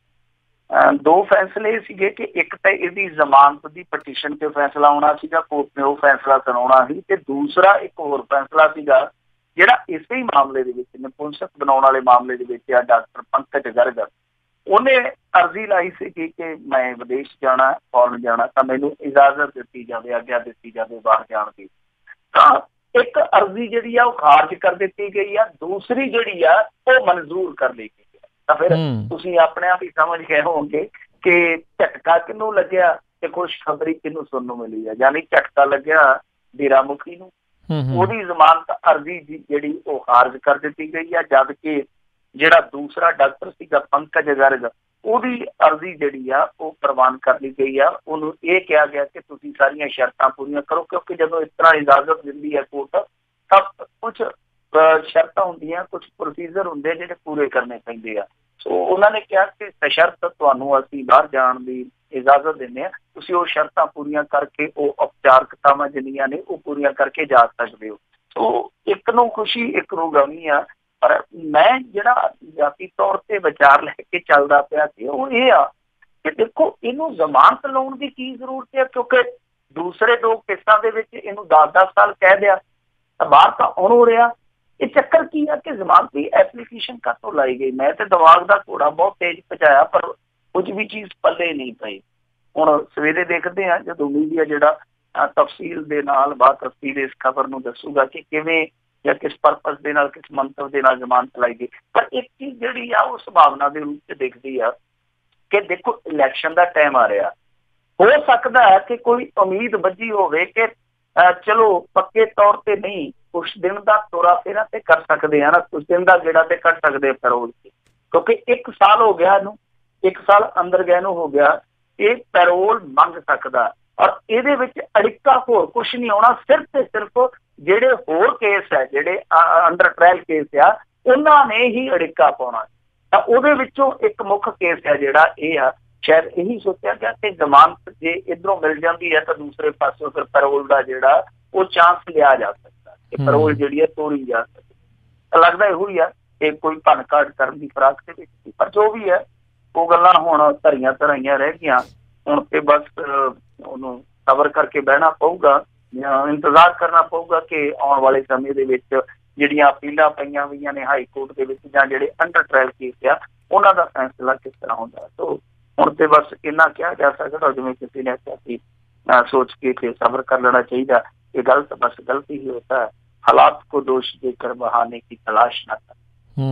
2 ਫੈਸਲੇ ਸੀਗੇ ਕਿ ਇੱਕ ਤਾਂ ਇਹਦੀ ਜ਼ਮਾਨਤ ਦੀ ਪਟੀਸ਼ਨ ਤੇ ਫੈਸਲਾ ਆਉਣਾ ਸੀਗਾ, ਕੋਰਟ ਨੇ ਉਹ ਫੈਸਲਾ ਸੁਣਾਉਣਾ ਸੀ, ਤੇ ਦੂਸਰਾ ਇੱਕ ਹੋਰ ਫੈਸਲਾ ਸੀਗਾ ਜਿਹੜਾ ਇਸੇ ਹੀ ਮਾਮਲੇ ਦੇ ਵਿੱਚ, ਨਪੁੰਸਕ ਬਣਾਉਣ ਵਾਲੇ ਮਾਮਲੇ ਦੇ ਵਿੱਚ ਆ, ਡਾਕਟਰ ਪੰਕਜ ਗਰਗ ਉਹਨੇ ਅਰਜ਼ੀ ਲਾਈ ਸੀਗੀ ਕਿ ਮੈਂ ਵਿਦੇਸ਼ ਜਾਣਾ, ਫੌਰਨ ਜਾਣਾ, ਤਾਂ ਮੈਨੂੰ ਇਜਾਜ਼ਤ ਦਿੱਤੀ ਜਾਵੇ, ਆਗਿਆ ਦਿੱਤੀ ਜਾਵੇ ਬਾਹਰ ਜਾਣ ਦੀ। ਤਾਂ ਇੱਕ ਅਰਜ਼ੀ ਜਿਹੜੀ ਆ ਉਹ ਖਾਰਜ ਕਰ ਦਿੱਤੀ ਗਈ ਆ, ਦੂਸਰੀ ਜਿਹੜੀ ਆ ਉਹ ਮਨਜ਼ੂਰ ਕਰ ਲਈ ਗਈ ਆ। ਤਾਂ ਫਿਰ ਤੁਸੀਂ ਆਪਣੇ ਆਪ ਹੀ ਸਮਝ ਗਏ ਹੋਵੋਗੇ ਕਿ ਝਟਕਾ ਕਿਹਨੂੰ ਲੱਗਿਆ ਤੇ ਖੁਸ਼ਖਬਰੀ ਕਿਹਨੂੰ ਸੁਣਨ ਨੂੰ ਮਿਲੀ ਆ। ਯਾਨੀ ਝਟਕਾ ਲੱਗਿਆ ਡੇਰਾ ਮੁਖੀ ਨੂੰ, ਉਹਦੀ ਜ਼ਮਾਨਤ ਅਰਜ਼ੀ ਜਿਹੜੀ ਉਹ ਖਾਰਜ ਕਰ ਦਿੱਤੀ ਗਈ ਆ, ਜਦ ਕਿ ਜਿਹੜਾ ਦੂਸਰਾ ਡਾਕਟਰ ਸੀਗਾ ਪੰਕਜ ਗਰਗ, ਉਹਦੀ ਅਰਜ਼ੀ ਜਿਹੜੀ ਆ ਉਹ ਪ੍ਰਵਾਨ ਕਰ ਲਈ ਗਈ ਆ। ਉਹਨੂੰ ਇਹ ਕਿਹਾ ਗਿਆ ਕਿ ਤੁਸੀਂ ਸਾਰੀਆਂ ਸ਼ਰਤਾਂ ਪੂਰੀਆਂ ਕਰੋ, ਕਿਉਂਕਿ ਜਦੋਂ ਇਸ ਤਰ੍ਹਾਂ ਇਜਾਜ਼ਤ ਦਿੰਦੀ ਹੈ ਕੋਰਟ ਤਾਂ ਕੁਝ ਸ਼ਰਤਾਂ ਹੁੰਦੀਆਂ, ਕੁਝ ਪ੍ਰੋਸੀਜਰ ਹੁੰਦੇ ਜਿਹੜੇ ਪੂਰੇ ਕਰਨੇ ਪੈਂਦੇ ਆ। ਸੋ ਉਹਨਾਂ ਨੇ ਕਿਹਾ ਕਿ ਸਸ਼ਰਤ ਤੁਹਾਨੂੰ ਅਸੀਂ ਬਾਹਰ ਜਾਣ ਦੀ ਇਜਾਜ਼ਤ ਦਿੰਦੇ ਹਾਂ, ਤੁਸੀਂ ਉਹ ਸ਼ਰਤਾਂ ਪੂਰੀਆਂ ਕਰਕੇ, ਉਹ ਉਪਚਾਰਕਤਾਵਾਂ ਜਿੰਨੀਆਂ ਨੇ ਉਹ ਪੂਰੀਆਂ ਕਰਕੇ ਜਾ ਸਕਦੇ ਹੋ। ਸੋ ਇੱਕ ਨੂੰ ਖੁਸ਼ੀ, ਇੱਕ ਨੂੰ ਗਮੀ ਆ। ਪਰ ਮੈਂ ਜਿਹੜਾ ਜਾਤੀ ਤੌਰ ਤੇ ਵਿਚਾਰ ਲੈ ਕੇ ਚੱਲਦਾ ਪਿਆ ਸੀ ਉਹ ਇਹ ਆ ਕਿ ਦੇਖੋ, ਇਹਨੂੰ ਜ਼ਮਾਨਤ ਲਾਉਣ ਦੀ ਕੀ ਜ਼ਰੂਰਤ ਹੈ, ਕਿਉਂਕਿ ਦੂਸਰੇ 2 ਕੇਸਾਂ ਦੇ ਵਿੱਚ ਇਹਨੂੰ 10-10 ਸਾਲ ਕਹਿ ਦਿਆ ਤਾਂ ਬਾਹਰ ਤਾਂ ਆਉਣੋਂ ਰਿਹਾ। ਇਹ ਚੱਕਰ ਕੀ ਆ ਕਿ ਜ਼ਮਾਨਤ ਦੀ ਐਪਲੀਕੇਸ਼ਨ ਕਾਹਤੋਂ ਲਾਈ ਗਈ? ਮੈਂ ਤੇ ਦਿਮਾਗ ਦਾ ਘੋੜਾ ਬਹੁਤ ਤੇਜ਼ ਭਜਾਇਆ ਪਰ ਕੁਝ ਵੀ ਚੀਜ਼ ਪੱਲੇ ਨਹੀਂ ਪਈ। ਹੁਣ ਸਵੇਰੇ ਦੇਖਦੇ ਹਾਂ ਜਦੋਂ ਮੀਡੀਆ ਜਿਹੜਾ ਤਫਸੀਲ ਦੇ ਨਾਲ ਤਫਸੀਲ ਇਸ ਖਬਰ ਨੂੰ ਦੱਸੂਗਾ ਕਿ ਕਿਵੇਂ ਜਾਂ ਕਿਸ ਪਰਪਸ ਦੇ ਨਾਲ, ਕਿਸ ਮੰਤਵ ਦੇ ਨਾਲ ਜ਼ਮਾਨਤ ਲਾਈ ਗਈ। ਪਰ ਇੱਕ ਚੀਜ਼ ਜਿਹੜੀ ਆ ਉਹ ਸੰਭਾਵਨਾ ਦੇ ਰੂਪ 'ਚ ਦਿਖਦੀ ਆ ਕਿ ਦੇਖੋ, ਇਲੈਕਸ਼ਨ ਦਾ ਟਾਈਮ ਆ ਰਿਹਾ, ਹੋ ਸਕਦਾ ਹੈ ਕਿ ਕੋਈ ਉਮੀਦ ਬੱਝੀ ਹੋਵੇ ਕਿ ਚਲੋ ਪੱਕੇ ਤੌਰ ਤੇ ਨਹੀਂ, ਕੁਛ ਦਿਨ ਦਾ ਤੋਰਾ ਫੇਰਾ ਤੇ ਕਰ ਸਕਦੇ ਆ ਨਾ, ਕੁਛ ਦਿਨ ਦਾ ਗੇੜਾ ਤੇ ਕੱਢ ਸਕਦੇ ਪੈਰੋਲ ਤੇ, ਕਿਉਂਕਿ 1 ਸਾਲ ਹੋ ਗਿਆ ਇਹਨੂੰ, 1 ਸਾਲ ਅੰਦਰ ਗਏ ਨੂੰ ਹੋ ਗਿਆ। ਇਹ ਪੈਰੋਲ ਮੰਗ ਸਕਦਾ ਔਰ ਇਹਦੇ ਵਿੱਚ ਅੜਿੱਕਾ ਹੋਰ ਕੁਛ ਨਹੀਂ ਆਉਣਾ। ਸਿਰਫ ਤੇ ਸਿਰਫ ਜਿਹੜੇ ਹੋਰ ਕੇਸ ਹੈ, ਜਿਹੜੇ ਅੰਡਰ ਟ੍ਰਾਇਲ ਕੇਸ ਆ, ਉਹਨਾਂ ਨੇ ਹੀ ਅੜਿੱਕਾ ਪਾਉਣਾ। ਤਾਂ ਉਹਦੇ ਵਿੱਚੋਂ ਇੱਕ ਮੁੱਖ ਕੇਸ ਹੈ ਜਿਹੜਾ ਇਹ ਆ। ਸ਼ਾਇਦ ਇਹੀ ਸੋਚਿਆ ਗਿਆ ਕਿ ਜ਼ਮਾਨਤ ਜੇ ਇੱਧਰੋਂ ਮਿਲ ਜਾਂਦੀ ਹੈ ਤਾਂ ਦੂਸਰੇ ਪਾਸੋਂ ਫਿਰ ਪੈਰੋਲ ਦਾ ਜਿਹੜਾ ਉਹ ਚਾਂਸ ਲਿਆ ਜਾ ਸਕਦਾ, ਕਿ ਪੈਰੋਲ ਜਿਹੜੀ ਹੈ ਤੋੜੀ ਜਾ ਸਕਦੀ। ਤਾਂ ਲੱਗਦਾ ਇਹੋ ਹੀ ਆ, ਇਹ ਕੋਈ ਭੰਨ ਘਾਟ ਕਰਨ ਦੀ ਫਰਾਕ ਦੇ ਵਿੱਚ ਸੀ। ਪਰ ਜੋ ਵੀ ਹੈ ਉਹ ਗੱਲਾਂ ਹੁਣ ਧਰਾਈਆਂ ਰਹਿ ਗਈਆਂ। ਹੁਣ ਤੇ ਬਸ ਉਹਨੂੰ ਸਬਰ ਕਰਕੇ ਬਹਿਣਾ ਪਊਗਾ, ਇੰਤਜ਼ਾਰ ਕਰਨਾ ਪਊਗਾ ਕਿ ਆਉਣ ਵਾਲੇ ਸਮੇਂ ਦੇ ਵਿੱਚ ਜਿਹੜੀਆਂ ਅਪੀਲਾਂ ਪਈਆਂ ਹੋਈਆਂ ਨੇ ਹਾਈ ਕੋਰਟ ਦੇ ਵਿੱਚ ਜਾਂ ਜਿਹੜੇ ਅੰਡਰ ਟ੍ਰਾਇਲ ਕੇਸ ਆ, ਉਹਨਾਂ ਦਾ ਫੈਸਲਾ ਕਿਸ ਤਰ੍ਹਾਂ ਹੁੰਦਾ। ਸੋ ਹੁਣ ਤੇ ਬਸ ਇੰਨਾ ਕਿਹਾ ਜਾ ਸਕਦਾ, ਜਿਵੇਂ ਕਿਸੇ ਨੇ ਕਿਹਾ ਸੀ, सोच के सब्र कर लेना चाहिए। ये गलत बस गलती ही होता है, हालात को दोष देकर बहाने की तलाश ना कर।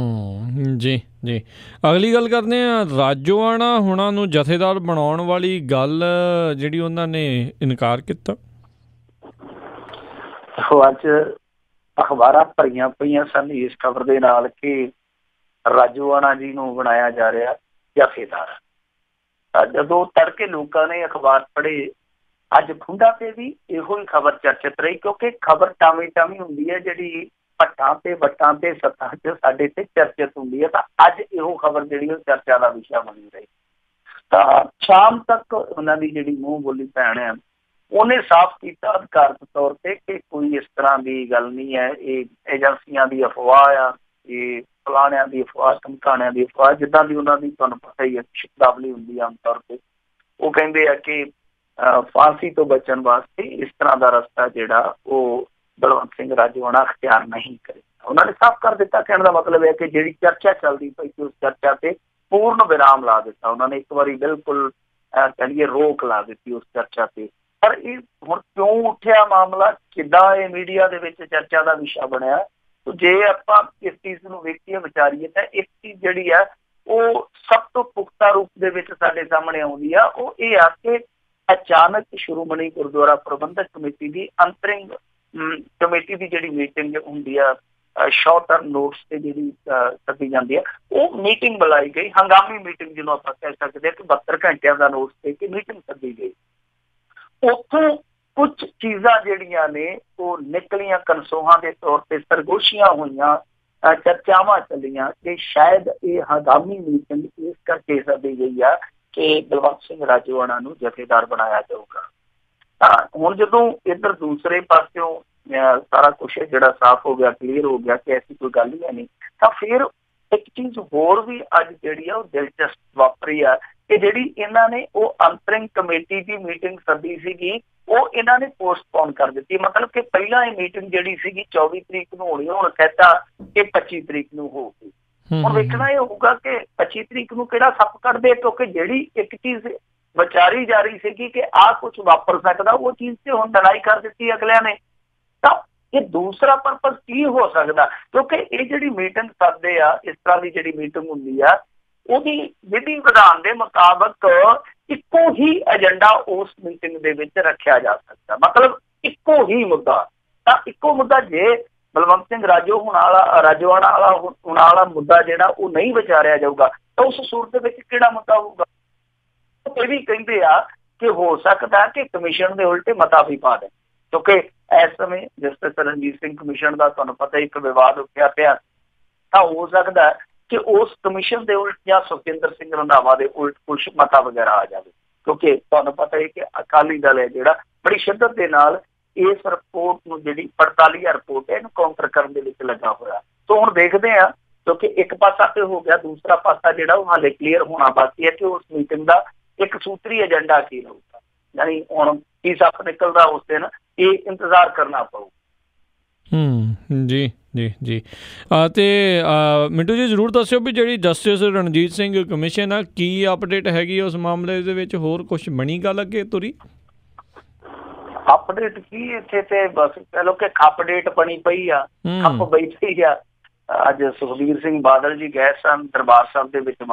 जी जी अगली गल करते हैं, राजोआणा हुणां नूं जथेदार बनाउण वाली गल जिहड़ी उन्हां ने इनकार किया। अज अखबारां भरियां पईयां सन इस खबर दे नाल कि राजोआणा जी नूं बनाया जा रहा जथेदार। जदों तड़के लोगों ने अखबार पढ़े, अज खुंडा ते भी इहो ही खबर चर्चित रही, क्योंकि खबर टावी टावी हुंदी है जिहड़ी भट्टां ते वट्टां ते सत्तां च साडे ते चर्चित हुंदी है। तां अज इहो खबर जिहड़ी चर्चा दा विशा बनी रही। तां शाम तक उन्हां दी जिहड़ी मूँह बोली भैण है उन्हें साफ किया अधिकारत तौर पर कि कोई इस तरह की गल नहीं है, ये एजेंसियां की अफवाह आ, ये फलाणियां की अफवाह, धमकाणियां की अफवाह, जिद्दां दी उन्हां दी तुहानूं पता ही है शब्दावली हुंदी आम तौर पर। वो कहंदे आ कि फांसी तो बचन वास्ते इस तरह का रस्ता जिहड़ा वो बलवंत सिंह राजोआणा अख्तियार नहीं करे। उन्होंने साफ कर दिता, कहने का मतलब है कि जिहड़ी चर्चा चलती पई उस चर्चा से पूर्ण विराम ला दिता। उन्होंने एक बार बिल्कुल कहिए रोक ला दी उस चर्चा से। पर यह हुण क्यों उठिया मामला, किद्दां ये मीडिया दे विच चर्चा का विषय बनया, तो जे आपां इस चीज़ नूं वेखीए विचारीए तां एक चीज़ जिहड़ी है वो सब तो पुख्ता रूप दे विच साडे सामने आउंदी आ। वो इह आ कि अचानक श्रोमणी गुरुद्वारा प्रबंधक कमेटी की अंतरिम कमेटी की जिहड़ी मीटिंग हुंदी आ ਸ਼ਾਰਟ ਟਰਮ ਨੋਟਸ ਤੇ ਜਿਹੜੀ ਸੱਦੀ ਜਾਂਦੀ ਹੈ, ਉਹ ਮੀਟਿੰਗ ਬੁਲਾਈ ਗਈ, ਹੰਗਾਮੀ ਮੀਟਿੰਗ ਜਿਹਨੂੰ ਆਪਾਂ ਕਹਿ ਸਕਦੇ ਹਾਂ ਕਿ 72 ਘੰਟਿਆਂ ਦਾ ਨੋਟਿਸ ਦੇ ਕੇ ਮੀਟਿੰਗ ਸੱਦੀ ਗਈ। ਉੱਥੋਂ ਕੁਝ ਚੀਜ਼ਾਂ ਜਿਹੜੀਆਂ ਨੇ ਉਹ ਨਿਕਲੀਆਂ ਕਨਸੋਹਾਂ ਦੇ ਤੌਰ ਤੇ, ਸਰਗੋਸ਼ੀਆਂ ਹੋਈਆਂ, ਚਰਚਾਵਾਂ ਚੱਲੀਆਂ ਕਿ ਸ਼ਾਇਦ ਇਹ ਹੰਗਾਮੀ ਮੀਟਿੰਗ ਇਸ ਕਰਕੇ ਸੱਦੀ ਗਈ ਆ ਕਿ ਬਲਵੰਤ ਸਿੰਘ ਰਾਜੋਆਣਾ ਨੂੰ ਜਥੇਦਾਰ ਬਣਾਇਆ ਜਾਊਗਾ। ਹੁਣ ਜਦੋਂ ਇੱਧਰ ਦੂਸਰੇ ਪਾਸਿਓਂ ਸਾਰਾ ਕੁਛ ਜਿਹੜਾ ਸਾਫ਼ ਹੋ ਗਿਆ, ਕਲੀਅਰ ਹੋ ਗਿਆ ਕਿ ਐਸੀ ਕੋਈ ਗੱਲ ਹੀ ਹੈ ਨਹੀਂ, ਤਾਂ ਫਿਰ ਇੱਕ ਚੀਜ਼ ਹੋਰ ਵੀ ਅੱਜ ਜਿਹੜੀ ਆ ਉਹ ਦਿਲਚਸਪ ਵਾਪਰੀ ਆ ਕਿ ਜਿਹੜੀ ਇਹਨਾਂ ਨੇ ਉਹ ਅੰਤਰਿਮ ਕਮੇਟੀ ਦੀ ਮੀਟਿੰਗ ਸੱਦੀ ਸੀਗੀ, ਉਹ ਇਹਨਾਂ ਨੇ ਪੋਸਟਪੋਨ ਕਰ ਦਿੱਤੀ। ਮਤਲਬ ਕਿ ਪਹਿਲਾਂ ਇਹ ਮੀਟਿੰਗ ਜਿਹੜੀ ਸੀਗੀ 24 ਤਰੀਕ ਨੂੰ ਹੋਣੀ, ਹੁਣ ਕਹਿਤਾ ਕਿ 25 ਤਰੀਕ ਨੂੰ ਹੋਊਗੀ। ਹੁਣ ਵੇਖਣਾ ਇਹ ਹੋਊਗਾ ਕਿ 25 ਤਰੀਕ ਨੂੰ ਕਿਹੜਾ ਸੱਪ ਕੱਢਦੇ, ਕਿਉਂਕਿ ਜਿਹੜੀ ਇੱਕ ਚੀਜ਼ ਵਿਚਾਰੀ ਜਾ ਰਹੀ ਸੀਗੀ ਕਿ ਆਹ ਕੁਛ ਵਾਪਰ ਸਕਦਾ, ਉਹ ਚੀਜ਼ ਤੇ ਹੁਣ ਡਿਨਾਈ ਕਰ ਦਿੱਤੀ ਅਗਲਿਆਂ ਨੇ। ਤਾਂ ਇਹ ਦੂਸਰਾ ਪਰਪਸ ਕੀ ਹੋ ਸਕਦਾ, ਕਿਉਂਕਿ ਇਹ ਜਿਹੜੀ ਮੀਟਿੰਗ ਕਰਦੇ ਆ, ਇਸ ਤਰ੍ਹਾਂ ਦੀ ਜਿਹੜੀ ਮੀਟਿੰਗ ਹੁੰਦੀ ਆ, ਉਹਦੀ ਵਿਧੀ ਵਿਧਾਨ ਦੇ ਮੁਤਾਬਕ ਇੱਕੋ ਹੀ ਏਜੰਡਾ ਉਸ ਮੀਟਿੰਗ ਦੇ ਵਿੱਚ ਰੱਖਿਆ ਜਾ ਸਕਦਾ, ਮਤਲਬ ਇੱਕੋ ਹੀ ਮੁੱਦਾ। ਤਾਂ ਇੱਕੋ ਮੁੱਦਾ ਜੇ ਬਲਵੰਤ ਸਿੰਘ ਰਾਜੋਆਣਾ ਵਾਲਾ ਮੁੱਦਾ ਜਿਹੜਾ ਉਹ ਨਹੀਂ ਵਿਚਾਰਿਆ ਜਾਊਗਾ ਤਾਂ ਉਸ ਸੂਰਤ ਦੇ ਵਿੱਚ ਕਿਹੜਾ ਮੁੱਦਾ ਹੋਊਗਾ। ਇਹ ਵੀ ਕਹਿੰਦੇ ਆ ਕਿ ਹੋ ਸਕਦਾ ਕਿ ਕਮਿਸ਼ਨ ਦੇ ਉਲਟੇ ਮਤਾ ਵੀ ਪਾ ਦੇਣ, ਕਿਉਂਕਿ ਇਸ ਸਮੇਂ ਜਸਟਿਸ ਰਣਜੀਤ ਸਿੰਘ ਕਮਿਸ਼ਨ ਦਾ ਤੁਹਾਨੂੰ ਪਤਾ ਇੱਕ ਵਿਵਾਦ ਉੱਠਿਆ ਪਿਆ, ਤਾਂ ਹੋ ਸਕਦਾ ਕਿ ਉਸ ਕਮਿਸ਼ਨ ਦੇ ਉਲਟ ਜਾਂ ਸੁਖਜਿੰਦਰ ਸਿੰਘ ਰੰਧਾਵਾ ਦੇ ਉਲਟ ਕੁਛ ਮਤਾ ਵਗੈਰਾ ਆ ਜਾਵੇ, ਕਿਉਂਕਿ ਤੁਹਾਨੂੰ ਪਤਾ ਹੈ ਕਿ ਅਕਾਲੀ ਦਲ ਹੈ ਜਿਹੜਾ ਬੜੀ ਸ਼ਿੱਦਤ ਦੇ ਨਾਲ ਇਸ ਰਿਪੋਰਟ ਨੂੰ, ਜਿਹੜੀ 48 ਰਿਪੋਰਟ ਹੈ, ਇਹਨੂੰ ਕਾਊਂਟਰ ਕਰਨ ਦੇ ਵਿੱਚ ਲੱਗਾ ਹੋਇਆ। ਸੋ ਹੁਣ ਦੇਖਦੇ ਹਾਂ, ਕਿਉਂਕਿ ਇੱਕ ਪਾਸਾ ਤੇ ਹੋ ਗਿਆ, ਦੂਸਰਾ ਪਾਸਾ ਜਿਹੜਾ ਉਹ ਹਾਲੇ ਕਲੀਅਰ ਹੋਣਾ ਬਾਕੀ ਹੈ ਕਿ ਉਸ ਮੀਟਿੰਗ ਦਾ ਇੱਕ ਸੂਤਰੀ ਏਜੰਡਾ ਕੀ ਰਹੂਗਾ। ਯਾਨੀ ਹੁਣ ਕੀ ਸੱਪ ਨਿਕਲਦਾ ਉਸ ਦਿਨ, ਇਹ ਇੰਤਜ਼ਾਰ ਕਰਨਾ ਪਊ। ਜੀ ਜੀ ਜੀ। ਅਤੇ ਮਿੰਟੂ ਜੀ ਜ਼ਰੂਰ ਦੱਸਿਓ ਵੀ ਜਿਹੜੀ ਜਸਟਿਸ ਰਣਜੀਤ ਸਿੰਘ ਕਮਿਸ਼ਨ ਆ, ਕੀ ਅਪਡੇਟ ਹੈਗੀ ਉਸ ਮਾਮਲੇ ਦੇ ਵਿੱਚ, ਹੋਰ ਕੁਛ ਬਣੀ ਗੱਲ ਅੱਗੇ ਤੁਰੀ? ਅਪਡੇਟ ਕੀ, ਇੱਥੇ ਤੇ ਬਸ ਕਹਿ ਲਓ ਕਿ ਖੱਪਡੇਟ ਬਣੀ ਪਈ ਆ, ਖੱਪ ਬੈਠੀ ਆ। ਅੱਜ ਸੁਖਬੀਰ ਸਿੰਘ ਬਾਦਲ ਜੀ ਗਏ ਸਨ ਦਰਬਾਰ ਸਾਹਿਬ ਦੇ ਵਿੱਚ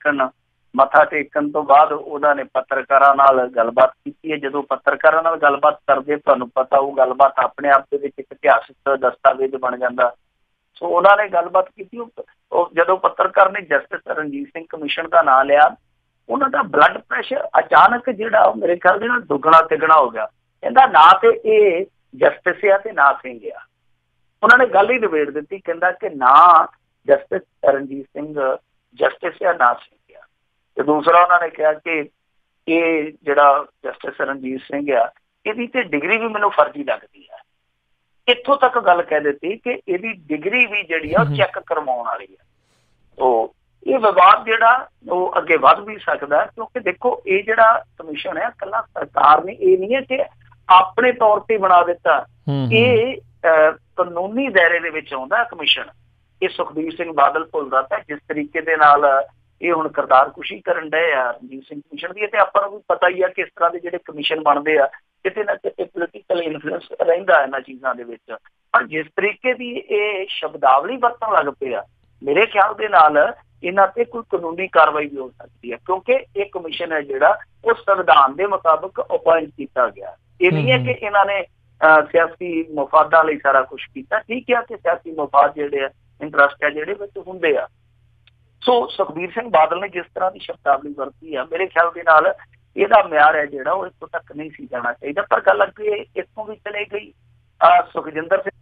ਮੱਥਾ ਟੇਕਣ ਤੋਂ ਬਾਅਦ ਉਹਨਾਂ ਨੇ ਪੱਤਰਕਾਰਾਂ ਨਾਲ ਗੱਲਬਾਤ ਕੀਤੀ ਹੈ। ਜਦੋਂ ਪੱਤਰਕਾਰਾਂ ਨਾਲ ਗੱਲਬਾਤ ਕਰਦੇ, ਤੁਹਾਨੂੰ ਪਤਾ ਉਹ ਗੱਲਬਾਤ ਆਪਣੇ ਆਪ ਦੇ ਵਿੱਚ ਇੱਕ ਇਤਿਹਾਸਕ ਦਸਤਾਵੇਜ਼ ਬਣ ਜਾਂਦਾ। ਸੋ ਉਹਨਾਂ ਨੇ ਗੱਲਬਾਤ ਕੀਤੀ। ਉਹ ਜਦੋਂ ਪੱਤਰਕਾਰ ਨੇ ਜਸਟਿਸ ਰਣਜੀਤ ਸਿੰਘ ਕਮਿਸ਼ਨ ਦਾ ਨਾਂ ਲਿਆ, ਉਹਨਾਂ ਦਾ ਬਲੱਡ ਪ੍ਰੈਸ਼ਰ ਅਚਾਨਕ ਜਿਹੜਾ ਮੇਰੇ ਖਿਆਲ ਦੇ ਨਾਲ ਦੁੱਗਣਾ ਤਿੱਗਣਾ ਹੋ ਗਿਆ। ਕਹਿੰਦਾ ਨਾ ਤੇ ਇਹ ਜਸਟਿਸ ਆ ਤੇ ਨਾ ਸਿੰਘ ਆ। ਉਹਨਾਂ ਨੇ ਗੱਲ ਹੀ ਨਿਬੇੜ ਦਿੱਤੀ, ਕਹਿੰਦਾ ਕਿ ਨਾ ਜਸਟਿਸ ਰਣਜੀਤ ਸਿੰਘ ਜਸਟਿਸ ਆ, ਨਾ ਸਿੰਘ ਆ। ਤੇ ਦੂਸਰਾ ਉਹਨਾਂ ਨੇ ਕਿਹਾ ਕਿ ਇਹ ਜਿਹੜਾ ਜਸਟਿਸ ਰਣਜੀਤ ਸਿੰਘ ਆ, ਇਹਦੀ ਤੇ ਡਿਗਰੀ ਵੀ ਮੈਨੂੰ ਫਰਜ਼ੀ ਲੱਗਦੀ ਆ। ਇੱਥੋਂ ਤੱਕ ਗੱਲ ਕਹਿ ਦਿੱਤੀ ਕਿ ਇਹਦੀ ਡਿਗਰੀ ਵੀ ਜਿਹੜੀ ਆ ਉਹ ਚੈੱਕ ਕਰਵਾਉਣ ਵਾਲੀ ਆ। ਤੋ ਇਹ ਵਿਵਾਦ ਜਿਹੜਾ ਉਹ ਅੱਗੇ ਵੱਧ ਵੀ ਸਕਦਾ, ਕਿਉਂਕਿ ਦੇਖੋ ਇਹ ਜਿਹੜਾ ਕਮਿਸ਼ਨ ਹੈ ਇਕੱਲਾ ਸਰਕਾਰ ਨੇ, ਇਹ ਨਹੀਂ ਹੈ ਕਿ ਆਪਣੇ ਤੌਰ ਤੇ ਬਣਾ ਦਿੱਤਾ, ਇਹ ਕਾਨੂੰਨੀ ਦਾਇਰੇ ਦੇ ਵਿੱਚ ਆਉਂਦਾ ਕਮਿਸ਼ਨ। ਇਹ ਸੁਖਬੀਰ ਸਿੰਘ ਬਾਦਲ ਭੁੱਲਦਾ ਤਾਂ ਜਿਸ ਤਰੀਕੇ ਦੇ ਨਾਲ ਇਹ ਹੁਣ ਕਰਤਾਰਕੁਸ਼ੀ ਕਰਨ ਡਏ ਆ ਰਣਜੀਤ ਸਿੰਘ ਕਮਿਸ਼ਨ ਦੀ, ਤੇ ਆਪਾਂ ਨੂੰ ਵੀ ਪਤਾ ਹੀ ਆ ਕਿ ਇਸ ਤਰ੍ਹਾਂ ਦੇ ਜਿਹੜੇ ਕਮਿਸ਼ਨ ਬਣਦੇ ਆ ਕਿਤੇ ਨਾ ਕਿਤੇ ਪੋਲੀਟੀਕਲ ਇਨਫਲੂਐਂਸ ਰਹਿੰਦਾ ਇਹਨਾਂ ਚੀਜ਼ਾਂ ਦੇ ਵਿੱਚ। ਪਰ ਜਿਸ ਤਰੀਕੇ ਦੀ ਇਹ ਸ਼ਬਦਾਵਲੀ ਵਰਤਣ ਲੱਗ ਪਏ ਆ, ਮੇਰੇ ਖਿਆਲ ਦੇ ਨਾਲ ਇਹਨਾਂ ਤੇ ਕੋਈ ਕਾਨੂੰਨੀ ਕਾਰਵਾਈ ਵੀ ਹੋ ਸਕਦੀ ਹੈ, ਕਿਉਂਕਿ ਇਹ ਕਮਿਸ਼ਨ ਹੈ ਜਿਹੜਾ ਉਹ ਸੰਵਿਧਾਨ ਦੇ ਮੁਤਾਬਕ ਅਪਾਇੰਟ ਕੀਤਾ ਗਿਆ। ਇਹ ਨਹੀਂ ਹੈ ਕਿ ਇਹਨਾਂ ਨੇ ਸਿਆਸੀ ਮਫਾਦਾਂ ਲਈ ਸਾਰਾ ਕੁਛ ਕੀਤਾ। ਠੀਕ ਹੈ ਕਿ ਸਿਆਸੀ ਮਫਾਦ ਜਿਹੜੇ ਆ, ਇੰਟਰਸਟ ਹੈ ਜਿਹੜੇ ਵਿੱਚ ਹੁੰਦੇ ਆ। ਸੋ ਸੁਖਬੀਰ ਸਿੰਘ ਬਾਦਲ ਨੇ ਜਿਸ ਤਰ੍ਹਾਂ ਦੀ ਸ਼ਬਦਾਵਲੀ ਵਰਤੀ ਆ, ਮੇਰੇ ਖਿਆਲ ਦੇ ਨਾਲ ਇਹਦਾ ਮਿਆਰ ਹੈ ਜਿਹੜਾ ਉਹ ਇੱਥੋਂ ਤੱਕ ਨਹੀਂ ਸੀ ਜਾਣਾ ਚਾਹੀਦਾ। ਪਰ ਗੱਲ ਅੱਗੇ ਇੱਥੋਂ ਵੀ ਚਲੇ ਗਈ। ਸੁਖਜਿੰਦਰ ਸਿੰਘ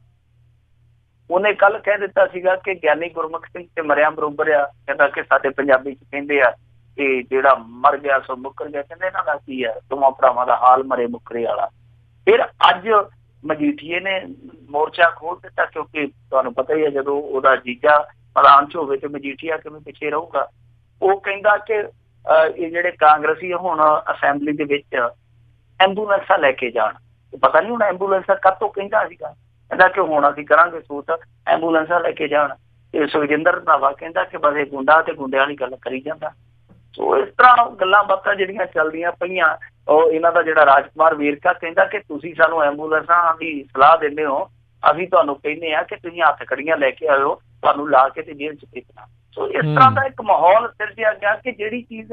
ਉਹਨੇ ਕੱਲ ਕਹਿ ਦਿੱਤਾ ਸੀਗਾ ਕਿ ਗਿਆਨੀ ਗੁਰਮੁਖ ਸਿੰਘ ਤੇ ਮਰਿਆ ਬਰੋਬਰ ਆ। ਕਹਿੰਦਾ ਕਿ ਸਾਡੇ ਪੰਜਾਬੀ ਚ ਕਹਿੰਦੇ ਆ ਕਿ ਜਿਹੜਾ ਮਰ ਗਿਆ ਸੋ ਮੁੱਕਰ ਗਿਆ। ਕਹਿੰਦੇ ਇਹਨਾਂ ਦਾ ਕੀ ਆ, ਦੋਵਾਂ ਭਰਾਵਾਂ ਦਾ ਹਾਲ ਮਰੇ ਮੁੱਕਰੇ ਵਾਲਾ। ਫਿਰ ਅੱਜ ਮਜੀਠੀਏ ਨੇ ਮੋਰਚਾ ਖੋਲ ਦਿੱਤਾ, ਕਿਉਂਕਿ ਤੁਹਾਨੂੰ ਪਤਾ ਹੀ ਹੈ ਜਦੋਂ ਉਹਦਾ ਜੀਜਾ ਮੈਦਾਨ ਚ ਹੋਵੇ ਤੇ ਮਜੀਠੀਆ ਕਿਵੇਂ ਪਿੱਛੇ ਰਹੂਗਾ। ਉਹ ਕਹਿੰਦਾ ਕਿ ਇਹ ਜਿਹੜੇ ਕਾਂਗਰਸੀ ਹੁਣ ਅਸੈਂਬਲੀ ਦੇ ਵਿੱਚ ਐਂਬੂਲੈਂਸਾਂ ਲੈ ਕੇ ਜਾਣ। ਪਤਾ ਨਹੀਂ ਹੁਣ ਐਂਬੂਲੈਂਸਾਂ ਕਦੋਂ ਕਹਿੰਦਾ ਸੀਗਾ, ਕਹਿੰਦਾ ਕਿ ਹੁਣ ਅਸੀਂ ਕਰਾਂਗੇ ਸੂਤ ਐਂਬੂਲੈਂਸਾਂ ਲੈ ਕੇ ਜਾਣ। ਤੇ ਸੁਖਜਿੰਦਰ ਰੰਧਾਵਾ ਕਹਿੰਦਾ ਕਿ ਬਸ ਇਹ ਗੁੰਡਾ ਤੇ ਗੁੰਡਿਆਂ ਵਾਲੀ ਗੱਲ ਕਰੀ ਜਾਂਦਾ। ਸੋ ਇਸ ਤਰ੍ਹਾਂ ਗੱਲਾਂ ਬਾਤਾਂ ਜਿਹੜੀਆਂ ਚੱਲਦੀਆਂ ਪਈਆਂ। ਉਹ ਇਹਨਾਂ ਦਾ ਜਿਹੜਾ ਰਾਜਕੁਮਾਰ ਵੇਰਕਾ ਕਹਿੰਦਾ ਕਿ ਤੁਸੀਂ ਸਾਨੂੰ ਐਂਬੂਲੈਂਸਾਂ ਦੀ ਸਲਾਹ ਦਿੰਦੇ ਹੋ, ਅਸੀਂ ਤੁਹਾਨੂੰ ਕਹਿੰਦੇ ਆ ਕਿ ਤੁਸੀਂ ਹੱਥ ਕੜੀਆਂ ਲੈ ਕੇ ਆਇਓ, ਤੁਹਾਨੂੰ ਲਾ ਕੇ ਤੇ ਜੇਲ੍ਹ ਚ ਭੇਜਣਾ। ਸੋ ਇਸ ਤਰ੍ਹਾਂ ਦਾ ਇੱਕ ਮਾਹੌਲ ਸਿਰਜਿਆ ਗਿਆ ਕਿ ਜਿਹੜੀ ਚੀਜ਼